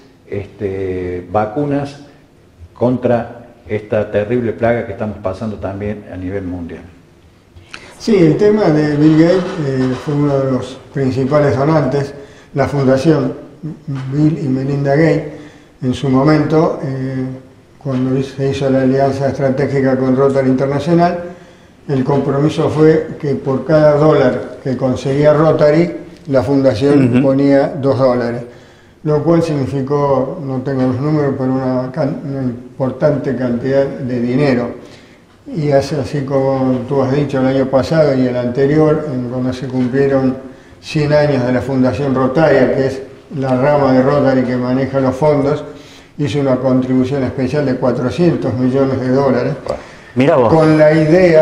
vacunas contra esta terrible plaga que estamos pasando también a nivel mundial. Sí, el tema de Bill Gates fue uno de los principales donantes. La fundación Bill y Melinda Gates, en su momento, cuando se hizo la alianza estratégica con Rotary Internacional, el compromiso fue que por cada $1 que conseguía Rotary, la fundación ponía $2, lo cual significó, no tengo los números, pero una importante cantidad de dinero. Y así como tú has dicho, el año pasado y el anterior, cuando se cumplieron 100 años de la Fundación Rotaria, que es la rama de Rotary que maneja los fondos, hizo una contribución especial de $400 millones. Mira vos. Con la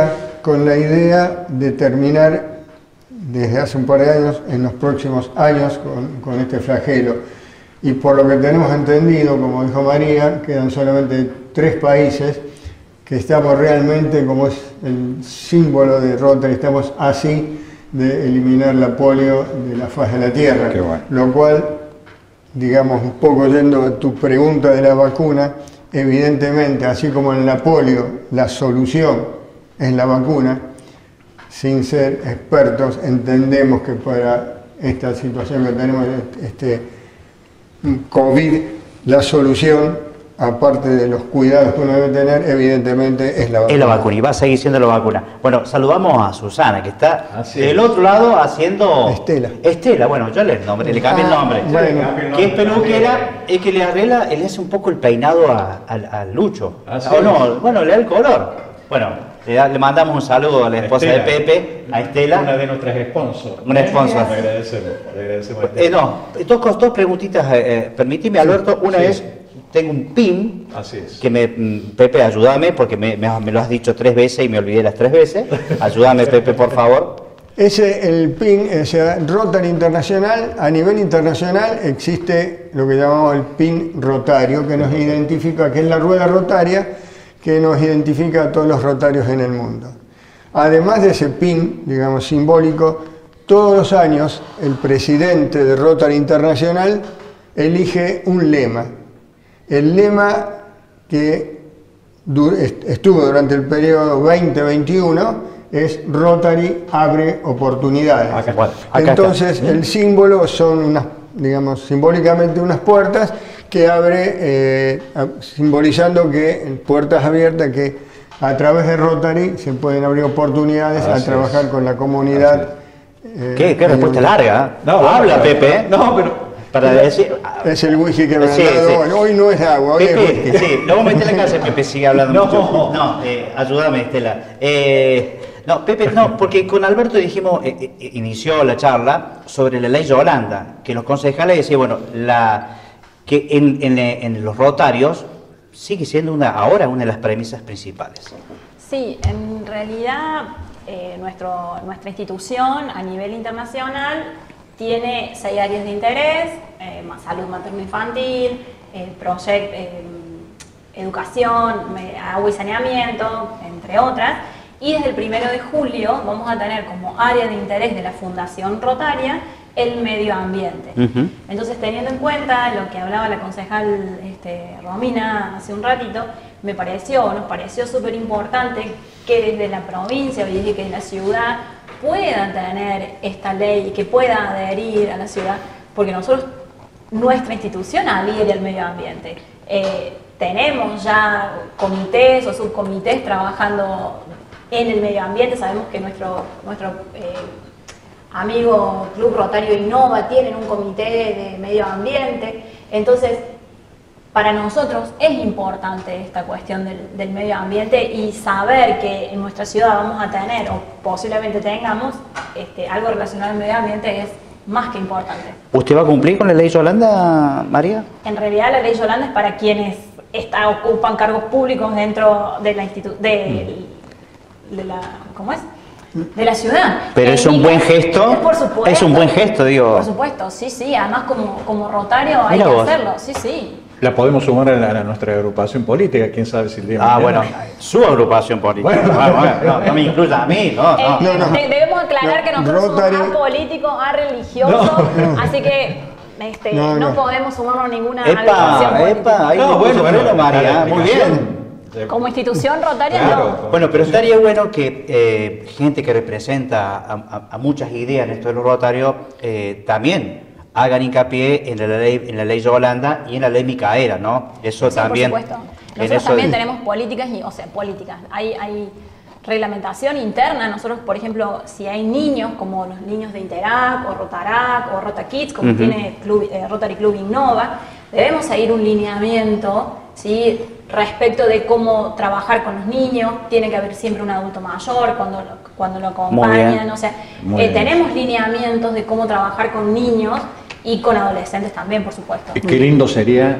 idea de terminar desde hace un par de años, en los próximos años, con este flagelo. Y por lo que tenemos entendido, como dijo María, quedan solamente 3 países que estamos realmente, como es el símbolo de Rotary, estamos así de eliminar la polio de la faz de la Tierra. Qué bueno. Lo cual, digamos, un poco yendo a tu pregunta de la vacuna, evidentemente, así como en la polio la solución es la vacuna, sin ser expertos, entendemos que para esta situación que tenemos, COVID, la solución, aparte de los cuidados que uno debe tener, evidentemente es la vacuna. Es la vacuna y va a seguir siendo la vacuna. Bueno, saludamos a Susana, que está del otro lado haciendo... Estela, bueno, yo le cambié el nombre. Bueno. Que es peluquera, es que le hace un poco el peinado a Lucho. ¿Sí? No, bueno, le da el color. Bueno, le mandamos un saludo a la esposa de Pepe, a Estela. Una de nuestras sponsors. Una sponsor. Le agradecemos a Estela. Dos preguntitas, permíteme, Alberto. Una es... Tengo un PIN, así es. Que Pepe, ayúdame, porque me lo has dicho 3 veces y me olvidé las 3 veces. Ayúdame, Pepe, por favor. El PIN, o sea, Rotary Internacional, a nivel internacional existe lo que llamamos el PIN rotario, que nos identifica, que es la rueda rotaria, que nos identifica a todos los rotarios en el mundo. Además de ese PIN, digamos, simbólico, todos los años el presidente de Rotary Internacional elige un lema. El lema que estuvo durante el periodo 2021 es Rotary abre oportunidades. Entonces el símbolo son digamos, simbólicamente unas puertas que abre, simbolizando que puertas abiertas, que a través de Rotary se pueden abrir oportunidades a trabajar con la comunidad. ¿Qué respuesta larga? No, habla, Pepe. No, pero para decir... Es el whisky que me han Sí, dado sí. hoy. Hoy no es agua, hoy es Pepe, whisky. sí, lo vamos a meter en la casa, Pepe sigue hablando No. mucho. No, ayúdame, Estela. No, Pepe, no, porque con Alberto dijimos, inició la charla sobre la ley Yolanda, que los concejales decían, bueno, que en los Rotarios sigue siendo ahora una de las premisas principales. Sí, en realidad nuestra institución a nivel internacional tiene 6 áreas de interés: salud materno-infantil, educación, agua y saneamiento, entre otras. Y desde el 1 de julio vamos a tener como área de interés de la Fundación Rotaria el medio ambiente. Entonces, teniendo en cuenta lo que hablaba la concejal Romina hace un ratito, nos pareció súper importante que desde la provincia y desde que la ciudad pueda tener esta ley y que pueda adherir a la ciudad, porque nuestra institución adhiere al medio ambiente. Tenemos ya comités o subcomités trabajando en el medio ambiente. Sabemos que nuestro amigo Club Rotario Innova tienen un comité de medio ambiente. Entonces, para nosotros es importante esta cuestión del medio ambiente, y saber que en nuestra ciudad vamos a tener, o posiblemente tengamos, algo relacionado al medio ambiente es más que importante. ¿Usted va a cumplir con la ley Yolanda, María? En realidad, la ley Yolanda es para quienes ocupan cargos públicos dentro de la ¿cómo es? De la ciudad. Pero es un buen gesto. Por supuesto. Es un buen gesto, digo. Por supuesto, sí. Además, como rotario hay Mira que vos. hacerlo, sí. La podemos sumar a nuestra agrupación política, quién sabe si el día de mañana- Bueno, su agrupación política. Bueno. No me incluya a mí, no. Debemos aclarar que nosotros Rotary. somos apolíticos, religiosos, así que no podemos sumarnos a ninguna agrupación política. Ahí No, bueno, bueno, María, la muy bien. Como institución rotaria, Claro. no. Bueno, pero estaría bueno que gente que representa a muchas ideas en esto de los Rotarios también hagan hincapié en la ley Yolanda y en la ley Micaela, ¿no? Eso Sí, también. por supuesto. en Nosotros eso- también tenemos políticas, políticas. Hay reglamentación interna. Nosotros, por ejemplo, si hay niños, como los niños de Interac, o Rotarac, o Rota Kids, como tiene Rotary Club Innova, debemos seguir un lineamiento, ¿sí?, respecto de cómo trabajar con los niños. Tiene que haber siempre un adulto mayor cuando lo acompañan. O sea, Muy bien. tenemos lineamientos de cómo trabajar con niños y con adolescentes también, por supuesto. Y qué lindo sería,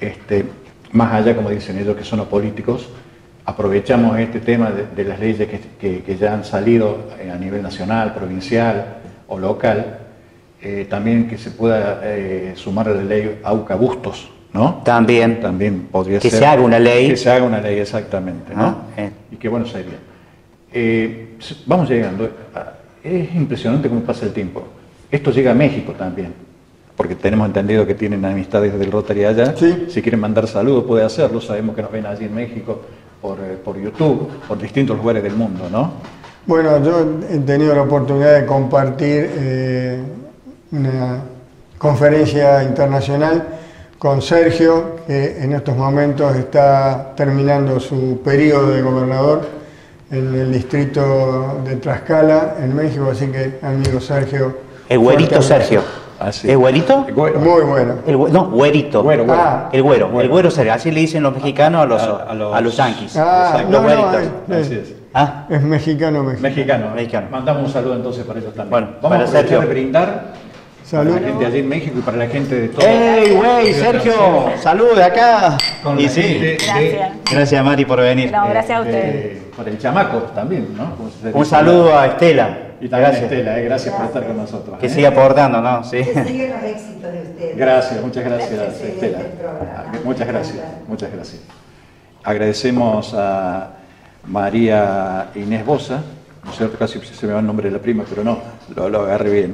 más allá, como dicen ellos, que son los políticos, aprovechamos este tema de las leyes que ya han salido a nivel nacional, provincial o local, también que se pueda sumar a la ley AUCA Bustos, ¿no? También. También podría Que ser. se haga una ley. Que se haga una ley, exactamente, ¿no? Ah, Y qué bueno sería. Vamos llegando. Es impresionante cómo pasa el tiempo. Esto llega a México también, porque tenemos entendido que tienen amistades del Rotary allá. Sí. Si quieren mandar saludos puede hacerlo. Sabemos que nos ven allí en México por YouTube, por distintos lugares del mundo, ¿no? Bueno, yo he tenido la oportunidad de compartir una conferencia internacional con Sergio, que en estos momentos está terminando su periodo de gobernador en el distrito de Tlaxcala, en México, así que, amigo Sergio. El güerito fuerte abrazo. Sergio. Así. ¿Es güerito? Güero. Muy bueno. No, güerito. Güero, güero. Ah. El güero. Güero. El güero Sergio. Así le dicen los mexicanos a los yanquis. Ah, Los güeritos. Así es. Ah, es mexicano. Mexicano. Mexicano. Mandamos un saludo entonces para ellos también. Bueno, Vamos para a aprovechar Sergio. de brindar Salud. para la gente allí en México y para la gente de todo. ¡Ey, güey! Sergio, salud de acá. Con Y la sí. gente de- Gracias. Gracias, Mari, por venir. No, gracias a ustedes. Para el chamaco también, ¿no? Como se dice. Un saludo a Estela. Y también Gracias. a Estela, gracias por estar con nosotros. Que siga aportando, ¿no? Sí. Que sigan los éxitos de ustedes. Gracias, muchas gracias, Gracias, Estela. excelente programa. Muchas gracias, muchas gracias. Agradecemos a María Inés Bosa, ¿no es cierto? Casi se me va el nombre de la prima, pero no, lo agarré bien.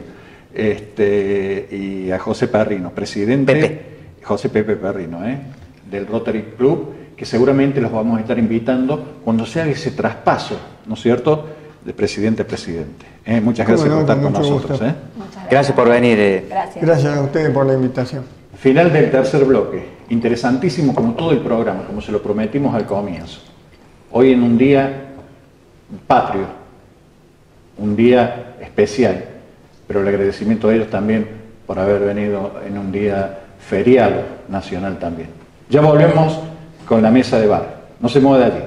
Y a José Perrino, presidente. Pepe. José Pepe Perrino, del Rotary Club, que seguramente los vamos a estar invitando cuando se haga ese traspaso, ¿no es cierto?, de presidente a presidente. Muchas Cómo gracias no, por estar con con mucho nosotros. gusto. Muchas gracias. Gracias por venir. Gracias. Gracias a ustedes por la invitación. Final del tercer bloque. Interesantísimo como todo el programa, como se lo prometimos al comienzo. Hoy en un día patrio, un día especial, pero el agradecimiento a ellos también por haber venido en un día feriado nacional también. Ya volvemos con la mesa de bar. No se mueva de allí.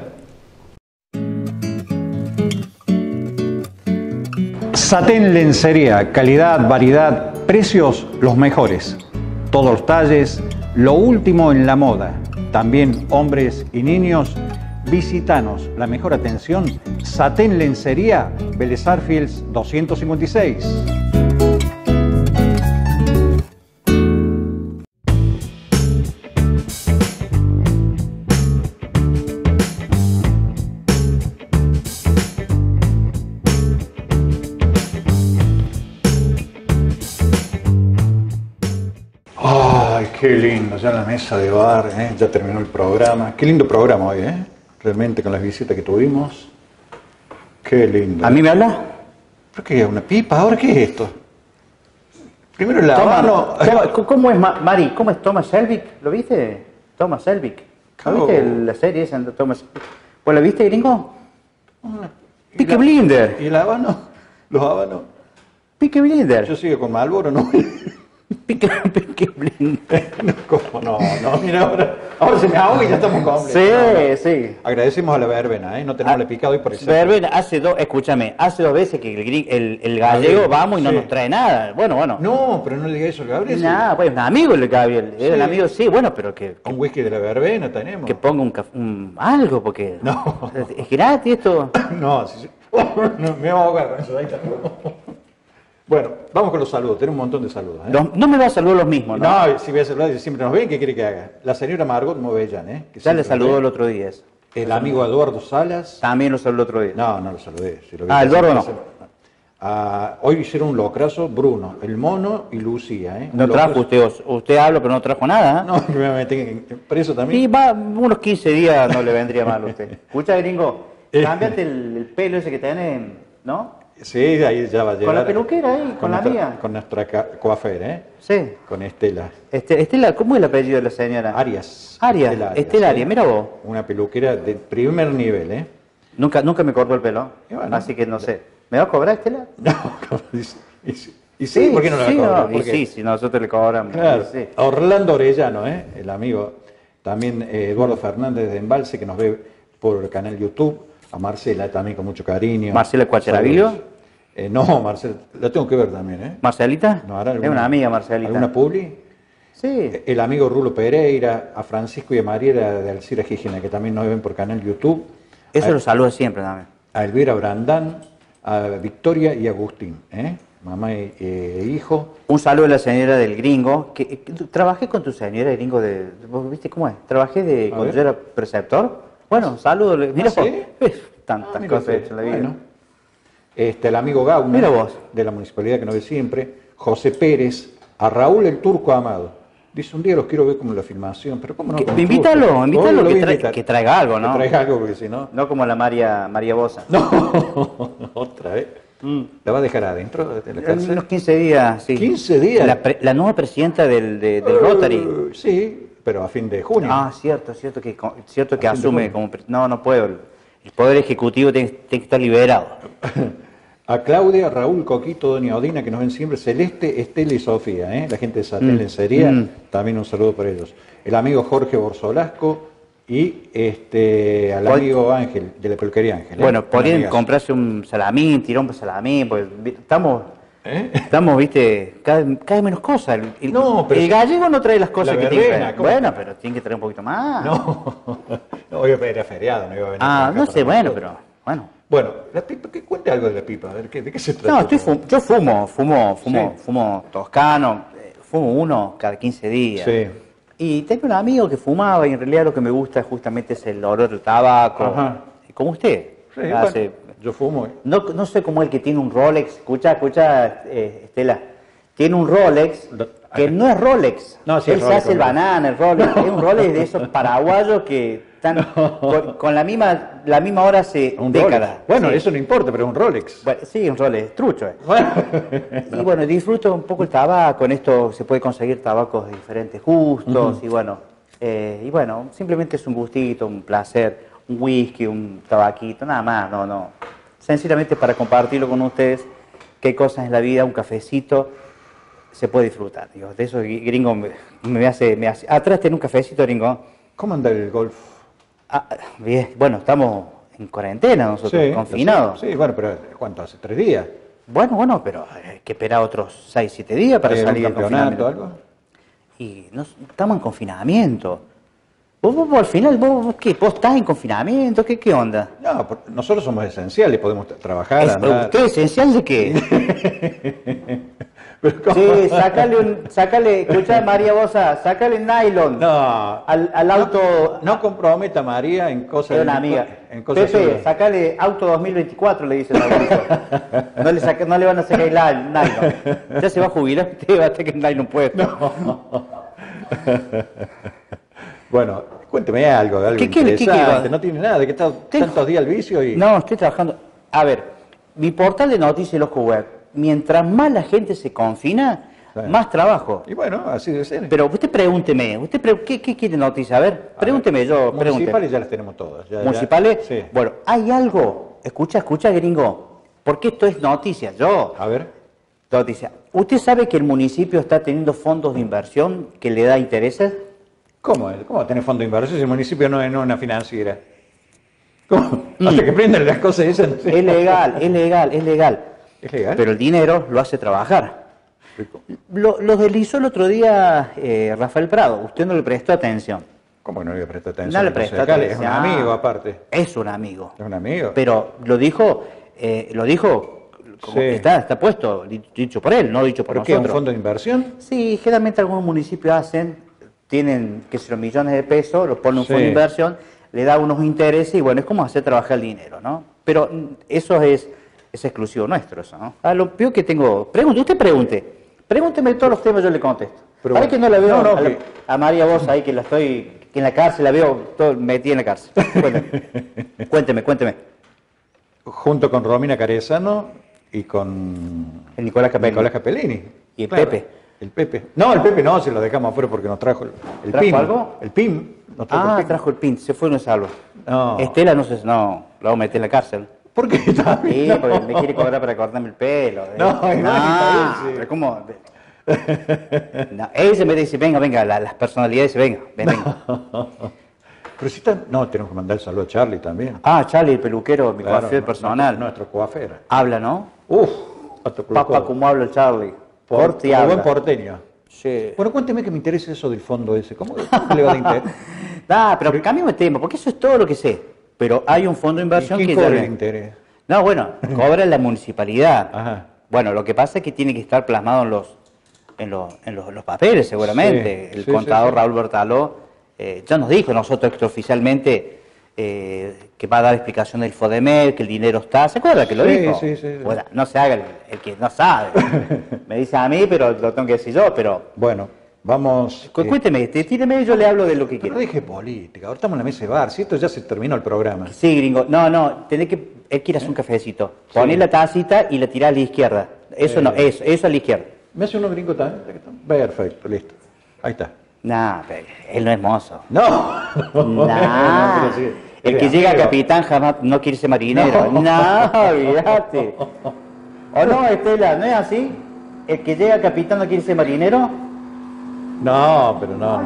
Satén Lencería, calidad, variedad, precios los mejores. Todos los talles, lo último en la moda. También hombres y niños, visítanos, la mejor atención. Satén Lencería, Vélez Arfiels 256. Qué lindo, ya en la mesa de bar, ya terminó el programa. Qué lindo programa hoy, realmente con las visitas que tuvimos. Qué lindo. ¿A mí me habla? ¿Pero qué es? ¿Una pipa? ¿Ahora qué es esto? Primero el habano. ¿Cómo es, Mari? ¿Cómo es Thomas Shelby? ¿Lo viste? Thomas Shelby. ¿Lo viste la serie esa de Thomas? ¿Vos la viste, gringo? Peaky Blinders. ¿Y el habano? ¿Los habanos? Peaky Blinders. Yo sigo con Marlboro, ¿no? Peaky Blinders. No, ¿cómo no? No, mira, ahora se me ahoga y ya estamos completos. Sí. Agradecemos a la verbena, no tenemos el picado y por eso. Verbena, hace 2 veces que el gallego vamos y no nos trae nada. Bueno. No, pero no le diga eso al Gabriel. Nada, pues un amigo el Gabriel. Era un amigo, sí, bueno, pero que un whisky de la verbena tenemos. Que ponga algo, porque no. Es gratis esto. No, no, me voy a ahogar con eso. Ahí está. Bueno, vamos con los saludos, tenemos un montón de saludos. No me va a saludar los mismos, ¿no? No, si voy a saludar, siempre nos ven, ¿qué quiere que haga? La señora Margot Movellán, que ya le saludó el otro día. El amigo Eduardo Salas. También lo saludó el otro día. No lo saludé. Si lo Eduardo no. Hoy hicieron un locrazo, Bruno, el mono y Lucía. No trajo usted habla, pero no trajo nada. No, que me metí preso también. Y va unos 15 días no le vendría mal a usted. Escucha, gringo, cámbiate el pelo ese que tiene, ¿no? Sí, ahí ya va a llegar. Con la peluquera ahí, con la mía. Con nuestra coafer, Sí. Con Estela. Estela, ¿cómo es el apellido de la señora? Arias. Estela Arias, mira vos. Una peluquera de primer nivel, Nunca me cortó el pelo, bueno, así que no sé. ¿Me va a cobrar, Estela? No, y sí, ¿por qué no le va a cobrar? No, sí, si nosotros le cobramos. Claro. Sí. A Orlando Orellano, el amigo, también Eduardo Fernández de Embalse, que nos ve por el canal YouTube. A Marcela también con mucho cariño. ¿Marcela Cuacheravillo? No, Marcela, la tengo que ver también, ¿Marcelita? No, es una amiga, Marcelita. ¿Alguna publi? Sí. El amigo Rulo Pereira, a Francisco y a Mariela de Alcira Gígena, que también nos ven por canal YouTube. Eso lo saluda siempre también. A Elvira Brandán, a Victoria y Agustín, mamá e hijo. Un saludo a la señora del gringo. Trabajé con tu señora gringo ¿vos viste cómo es? Trabajé cuando yo era preceptor. Bueno, saludo. Mira, ¿sí? Tantas cosas hechas en la vida. Bueno. El amigo Gauna, mira vos, de la municipalidad que nos ve siempre. José Pérez, a Raúl el Turco Amado. Dice, un día los quiero ver como la filmación, pero ¿cómo no? Invítalo que traiga algo, ¿no? Que traiga algo, porque si no... No como la María Bosa. No, otra vez. ¿La va a dejar adentro de la cárcel? En unos 15 días, sí. ¿15 días? La nueva presidenta del Rotary. Sí, pero a fin de junio. Ah, cierto que asume como... No puedo. El Poder Ejecutivo tiene que estar liberado. A Claudia, Raúl, Coquito, Doña Odina, que nos ven siempre, Celeste, Estela y Sofía, la gente de Satén Lencería, también un saludo para ellos. El amigo Jorge Borsolasco y al amigo Ángel, de la peluquería Ángel. Bueno, podrían comprarse un salamín, tirón para salamín, pues estamos, viste, cada vez menos cosas. El gallego no trae las cosas que tiene que traer. Bueno, pero tiene que traer un poquito más. No, hoy era feriado, no iba a venir. No sé, bueno, pero bueno. Bueno, la pipa, cuente algo de la pipa, a ver, ¿de qué se trata? No, yo fumo toscano, fumo uno cada 15 días. Sí. Y tengo un amigo que fumaba y en realidad lo que me gusta justamente es el olor del tabaco. Ajá. Como usted. Sí, bueno, yo fumo. No sé cómo el que tiene un Rolex. Escucha, Estela. Tiene un Rolex que no es Rolex. No, sí, él se hace el banana, el Rolex. Es un Rolex de esos paraguayos que están con la misma hora hace décadas. Bueno, sí. eso no importa, pero es un Rolex. Bueno, sí, un Rolex, trucho. Bueno. Y bueno, disfruto un poco el tabaco. En esto se puede conseguir tabacos de diferentes gustos. Y bueno, simplemente es un gustito, un placer, un whisky, un tabaquito, nada más. No. Sencillamente para compartirlo con ustedes, qué cosas en la vida, un cafecito. se puede disfrutar. Digo, de eso gringo me hace... Atrás tiene un cafecito, gringo. ¿Cómo anda el golf? Ah, bien, bueno, estamos en cuarentena nosotros, confinados. Sí, bueno, pero ¿cuánto? ¿Hace 3 días? Bueno, pero hay que esperar otros 6, 7 días para ¿Hay salir algún del campeonato confinamiento. algo? Y estamos en confinamiento. Vos al final, ¿qué? ¿Vos estás en confinamiento? ¿Qué onda? No, nosotros somos esenciales, podemos trabajar, andar. ¿Usted esencial de qué? Pero ¿cómo? Sí, sácale, escuchá María Bosa, sácale nylon No, al auto. no comprometa a María en cosas Es una amiga. en cosas Pepe, suyas. sácale auto 2024, le dice el auditor. No le van a sacar el nylon. Ya se va a jubilar, usted va a tener el nylon puesto. Bueno, cuénteme algo interesante. No tiene nada, de que está tantos días al vicio y... No, estoy trabajando. A ver, mi portal de noticias y los web, mientras más la gente se confina, Sí. más trabajo. Y bueno, así debe ser. Pero usted pregúnteme, ¿qué quiere noticia? A ver, pregúnteme, yo pregunte. Municipales ya las tenemos todas. ¿Municipales? Sí. Bueno, hay algo, escucha, gringo, porque esto es noticia, A ver. noticia. ¿Usted sabe que el municipio está teniendo fondos de inversión que le da intereses? ¿Cómo va a tener fondo de inversión si el municipio no es una financiera? ¿Cómo? Hasta que prenden las cosas y dicen... Es legal. ¿Es legal? Pero el dinero lo hace trabajar. Lo deslizó el otro día Rafael Prado, usted no le prestó atención. ¿Cómo no le presta atención? No le al prestó concejal? atención. Es un amigo aparte. Es un amigo. Es un amigo. Pero lo dijo como Sí. está puesto, dicho por él, no dicho por ¿Pero qué? ¿Un nosotros. fondo de inversión? Sí, generalmente algunos municipios tienen que ser millones de pesos, los ponen un fondo de Sí. inversión, le da unos intereses y bueno, es como hacer trabajar el dinero, ¿no? Pero eso es exclusivo nuestro, eso, ¿no? A lo peor que tengo, pregúnteme todos los temas, yo le contesto. Pero Ahora que no la veo no, a María Bosa ahí que en la cárcel, la veo todo metida en la cárcel. Cuénteme. Junto con Romina Carezano y con... El Nicolás Capellini. Y el Pepe. El Pepe. No, el Pepe no, se lo dejamos afuera porque nos trajo el ¿Trajo PIM. algo? El PIM. Nos trajo el PIM. Trajo el PIN, se fue y no salvo. No. Estela no, la vamos a meter en la cárcel. ¿Por qué? Sí, porque me quiere cobrar para cortarme el pelo. No, sí. Pero ¿cómo? No, ella me dice, venga, las personalidades, venga. Pero si está... No, tenemos que mandar el saludo a Charlie también. Charlie, el peluquero, mi coafer personal. Nuestro coafer. Habla, ¿no? Papá, ¿cómo habla el Charlie? Porte y habla. buen porteño. Sí. Bueno, cuénteme que me interesa eso del fondo ese. ¿Cómo le va a dar interés? Pero cambiame de tema, porque eso es todo lo que sé. Pero hay un fondo de inversión ¿Quién que cobra ya el le- interés? No, bueno, cobra la municipalidad. Ajá. Bueno, lo que pasa es que tiene que estar plasmado en los papeles, seguramente. Sí, El sí, contador sí. Raúl Bertaló ya nos dijo nosotros extraoficialmente que va a dar explicación del FODEMED, que el dinero está. ¿Se acuerda que lo Sí, dijo? sí. Bueno, no se haga el que no sabe. Me dice a mí, pero lo tengo que decir yo, pero... Bueno, vamos... Cuénteme, tíreme, yo le hablo de lo que Pero quiera. deje política, ahora estamos en la mesa de bar, si esto ya se terminó el programa. Sí, gringo. No, él quiere hacer un cafecito. Poné la tacita y la tirá a la izquierda. Eso no, eso a la izquierda. ¿Me hace uno gringo también? Perfecto, listo. Ahí está. Nah, pero él no es mozo. No. Nah. Pero sí. El que llega a capitán jamás no quiere ser marinero. No, olvídate. ¿O no, Estela? ¿No es así? ¿El que llega a capitán no quiere ser marinero? No, pero no.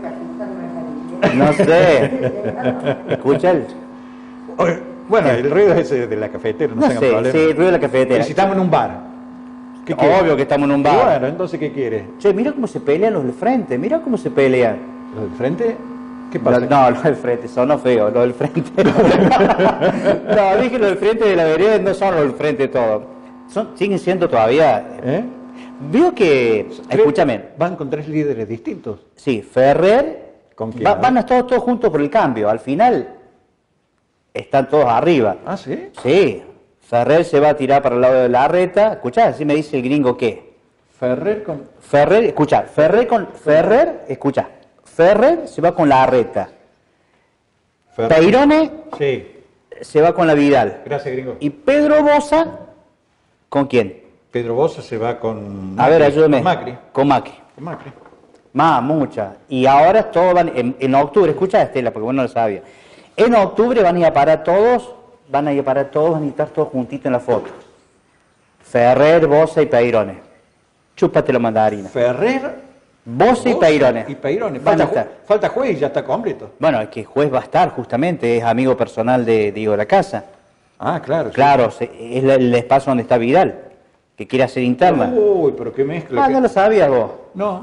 No sé. Escucha el... Oye, bueno, el ruido es ese de la cafetera, no, No tengan sé, problema. sí, el ruido de la cafetera. Pero si estamos en un bar. ¿Qué quiere? Obvio que estamos en un Y bar. bueno, entonces, ¿qué quiere? Che, mira cómo se pelean los del frente, mira cómo se pelean. ¿Los del frente? ¿Qué pasa? No, los del frente, sonó feo, los del frente. No, dije los del frente de la vereda, no son los del frente todos. Siguen siendo todavía... ¿Eh? Veo que... Escúchame. Van con 3 líderes distintos. Sí, Ferrer... ¿Con quién? Van a estar todos juntos por el cambio. Al final están todos arriba. ¿Ah, sí? Sí. Ferrer se va a tirar para el lado de la reta. Escuchá, así me dice el gringo qué. Ferrer con... Ferrer, escucha, escucha. Ferrer se va con la Arreta. Peirone Sí. se va con la Vidal. Gracias, gringo. Y Pedro Bosa, ¿con quién? Pedro Bosa se va con... A ver, ayúdeme. Con Macri. Con Macri. Con Macri. Mucha. Y ahora todos van, en octubre, escucha Estela, porque bueno no lo sabía. En octubre van a ir a parar todos, van a estar todos juntitos en la foto. Ferrer, Bosa y Peirone. Chúpate la mandarina. Ferrer. Vos y Peirone. Y Peirone. Van a estar. Falta juez y ya está completo. Bueno, es que el juez va a estar justamente, es amigo personal de Diego de la Casa. Ah, claro. Claro, es el espacio donde está Vidal, que quiere hacer interna. Uy, pero qué mezcla. Ah, no lo sabías vos. No.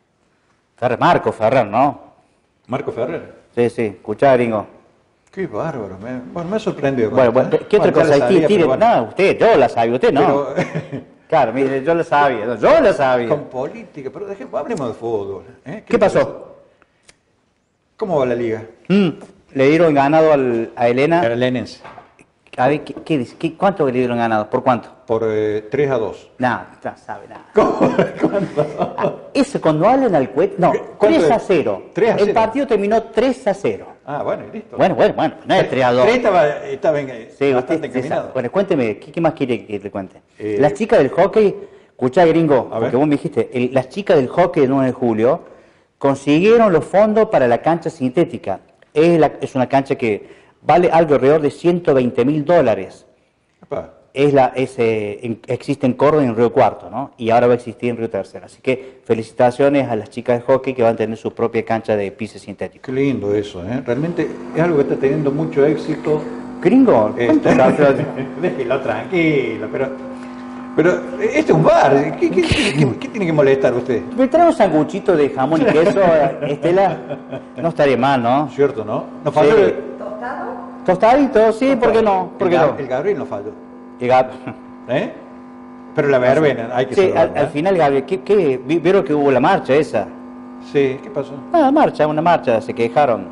Marco Ferrer, ¿no? Marco Ferrer. Sí, sí, escuchá, gringo. Qué bárbaro. Bueno, me ha sorprendido. con Bueno, esto, ¿qué otra Bueno, ya cosa? la sabía, Tire- pero bueno. No, usted, yo la sabía, usted no. Pero, Claro, mire, yo la sabía, no, yo la sabía. con política, pero hablemos de fútbol. ¿Eh? ¿Qué pasó? ¿Cómo va la liga? Le dieron ganado a Elena. El Lenense. A ver, ¿qué dice? ¿Cuánto le dieron ganado? ¿Por cuánto? Por 3-2. Nada, no sabe nada. ¿Cuánto? Eso cuando hablan al cohete, no, ¿Cuánto 3-0. 3-0. El partido terminó 3-0. Ah, bueno, y listo. Bueno, no es 3-2. 3 estaba Sí, bastante usted, encaminado. bueno, cuénteme, ¿qué más quiere que le cuente? Las chicas del hockey, escuchá, gringo, A ver. porque vos me dijiste, las chicas del hockey del 9 de julio consiguieron los fondos para la cancha sintética. Es una cancha que vale algo alrededor de $120.000. Epa. Existe en Córdoba y en Río Cuarto, ¿no? Y ahora va a existir en Río Tercero. Así que felicitaciones a las chicas de hockey que van a tener su propia cancha de piso sintético. Qué lindo eso, ¿eh? Realmente es algo que está teniendo mucho éxito. Gringo, ¿cuánto está? Déjelo tranquilo, pero este es un bar. ¿Qué tiene que molestar usted? ¿Me trae un sanguchito de jamón y queso, Estela? No estaría mal, ¿no? ¿Cierto, no? Nos falló Sí. el, Tostadito, sí, ¿por qué no? ¿Por qué no? el Gabriel nos falló. Llega- ¿Eh? Pero la verbena, hay que Sí, salvarla, al final, Gabriel, ¿vieron que hubo la marcha esa? Sí, ¿qué pasó? Ah, una marcha, se quejaron.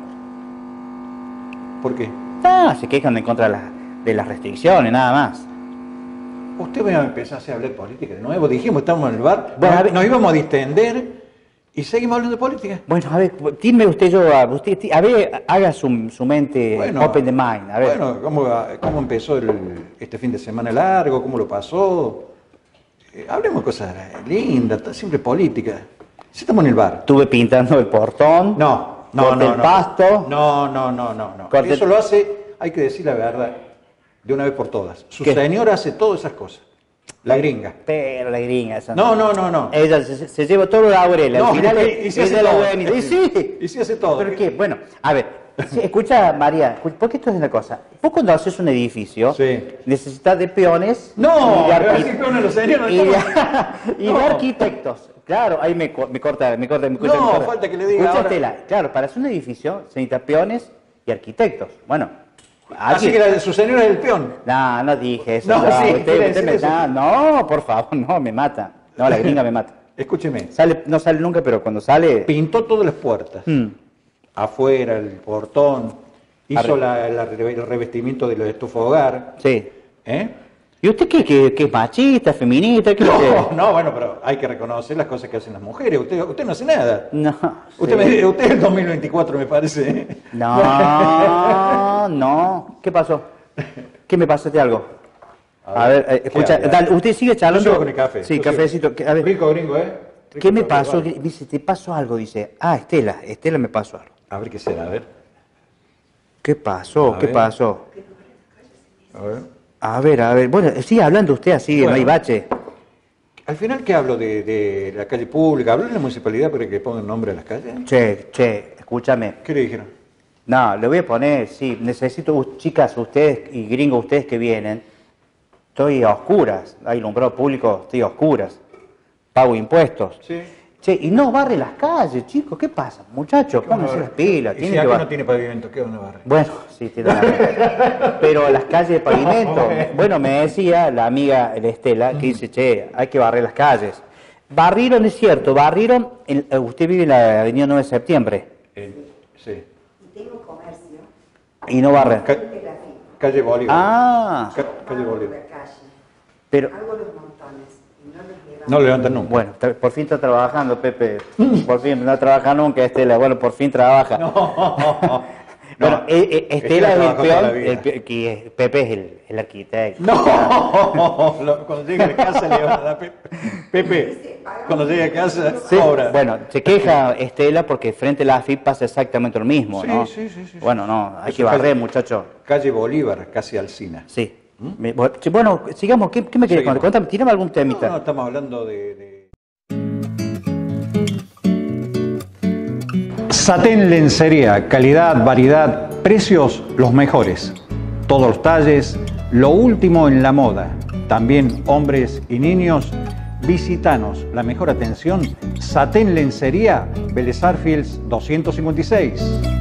¿Por qué? Se quejan en contra de las restricciones, nada más. Usted me empezó a hablar de política de nuevo. Dijimos, estamos en el bar, Bueno, a ver. nos íbamos a distender y seguimos hablando de política. Bueno, a ver, dime usted, a ver, haga su mente open the mind, a ver. Bueno, ¿cómo empezó este fin de semana largo? ¿Cómo lo pasó? Hablemos de cosas lindas, siempre política. Si estamos en el bar. Estuve pintando el portón. No. Corté el pasto. No. Corte- Eso lo hace, hay que decir la verdad, de una vez por todas. Su ¿Qué? señora hace todas esas cosas. La gringa. Pero la gringa esa. No. Ella se lleva todo los laureles. No, Al final y se hace ella la todo. dueña. Y sí. Y sí hace todo. ¿Pero qué? Bueno, a ver, escucha, María, porque esto es una cosa. Vos cuando haces un edificio, Sí. necesitas de peones No, y de, me va a decir peones los señores, y de- ¿cómo? y de No. arquitectos. Claro, ahí me corta. No, falta que le diga Escucha, ahora. Estela, claro, para hacer un edificio se necesitan peones y arquitectos. Bueno, Así que su señora es el peón. no dije eso. No, sí, quiere decir me eso. no, por favor, no, me mata. No, la gringa me mata. Escúcheme, No sale nunca, pero cuando sale... pintó todas las puertas. Afuera, el portón, hizo el revestimiento de los estufos hogar. Sí. ¿Eh? ¿Y usted qué es machista, feminista? ¿Qué usted? No, bueno, pero hay que reconocer las cosas que hacen las mujeres. Usted no hace nada. No. Usted, sí. usted es el 2024, me parece. No. ¿Qué pasó? ¿Qué me pasaste algo? A ver, ¿qué escucha, habla? dale, usted sigue charlando. Yo sigo con el café. Sí, Yo cafecito. A ver, Rico gringo, ¿eh? Rico ¿qué me café, pasó? vale. Dice, te pasó algo, dice. Estela me pasó algo. A ver qué será, a ver. ¿Qué pasó? A ¿Qué ver. pasó? A ver. A ver. Bueno, sigue hablando usted así, no Bueno. hay bache. Al final, ¿qué hablo de la calle pública? ¿Habló en la municipalidad para que pongan nombre a las calles? Che, escúchame. ¿Qué le dijeron? No, le voy a poner, sí, necesito, chicas, ustedes y gringos, ustedes que vienen, estoy a oscuras, hay alumbrado público, estoy a oscuras, pago impuestos. Sí. Che, y no barre las calles, chicos, ¿qué pasa? Muchachos, pónganse las pilas. Y tienen si que aquí bar- no tiene pavimento, ¿qué van a barrer? Bueno, sí, tiene razón. Pero las calles de pavimento, bueno, me decía la amiga de Estela, que dice, che, hay que barrer las calles. Barrieron, es cierto, usted vive en la avenida 9 de septiembre, Sí. Tengo comercio y no barren. Ca- de la fin. Calle Bolívar. Ah, Calle Por Bolívar. la calle. pero... Hago los montones y no los levanto. No levantan nunca. Bueno, por fin está trabajando, Pepe. Por fin, no trabaja nunca, Estela. Bueno, por fin trabaja. Bueno, Estela es el trabajó toda la peón, vida. Pepe es el arquitecto. No, cuando llegue a casa le van a dar Pepe, cuando llegue a casa, Sí, obra. bueno, se queja Estela porque frente a la AFIP pasa exactamente lo mismo, Sí, ¿no? sí. Bueno, no, hay Eso que barrer, muchacho. Calle Bolívar, casi Alsina. Sí. Bueno, sigamos, ¿qué me querés Seguimos. contar? Contame, tírame algún No, temita. estamos hablando de Satén Lencería, calidad, variedad, precios los mejores. Todos los talles, lo último en la moda. También hombres y niños. Visítanos, la mejor atención. Satén Lencería, Vélez Arfiels 256.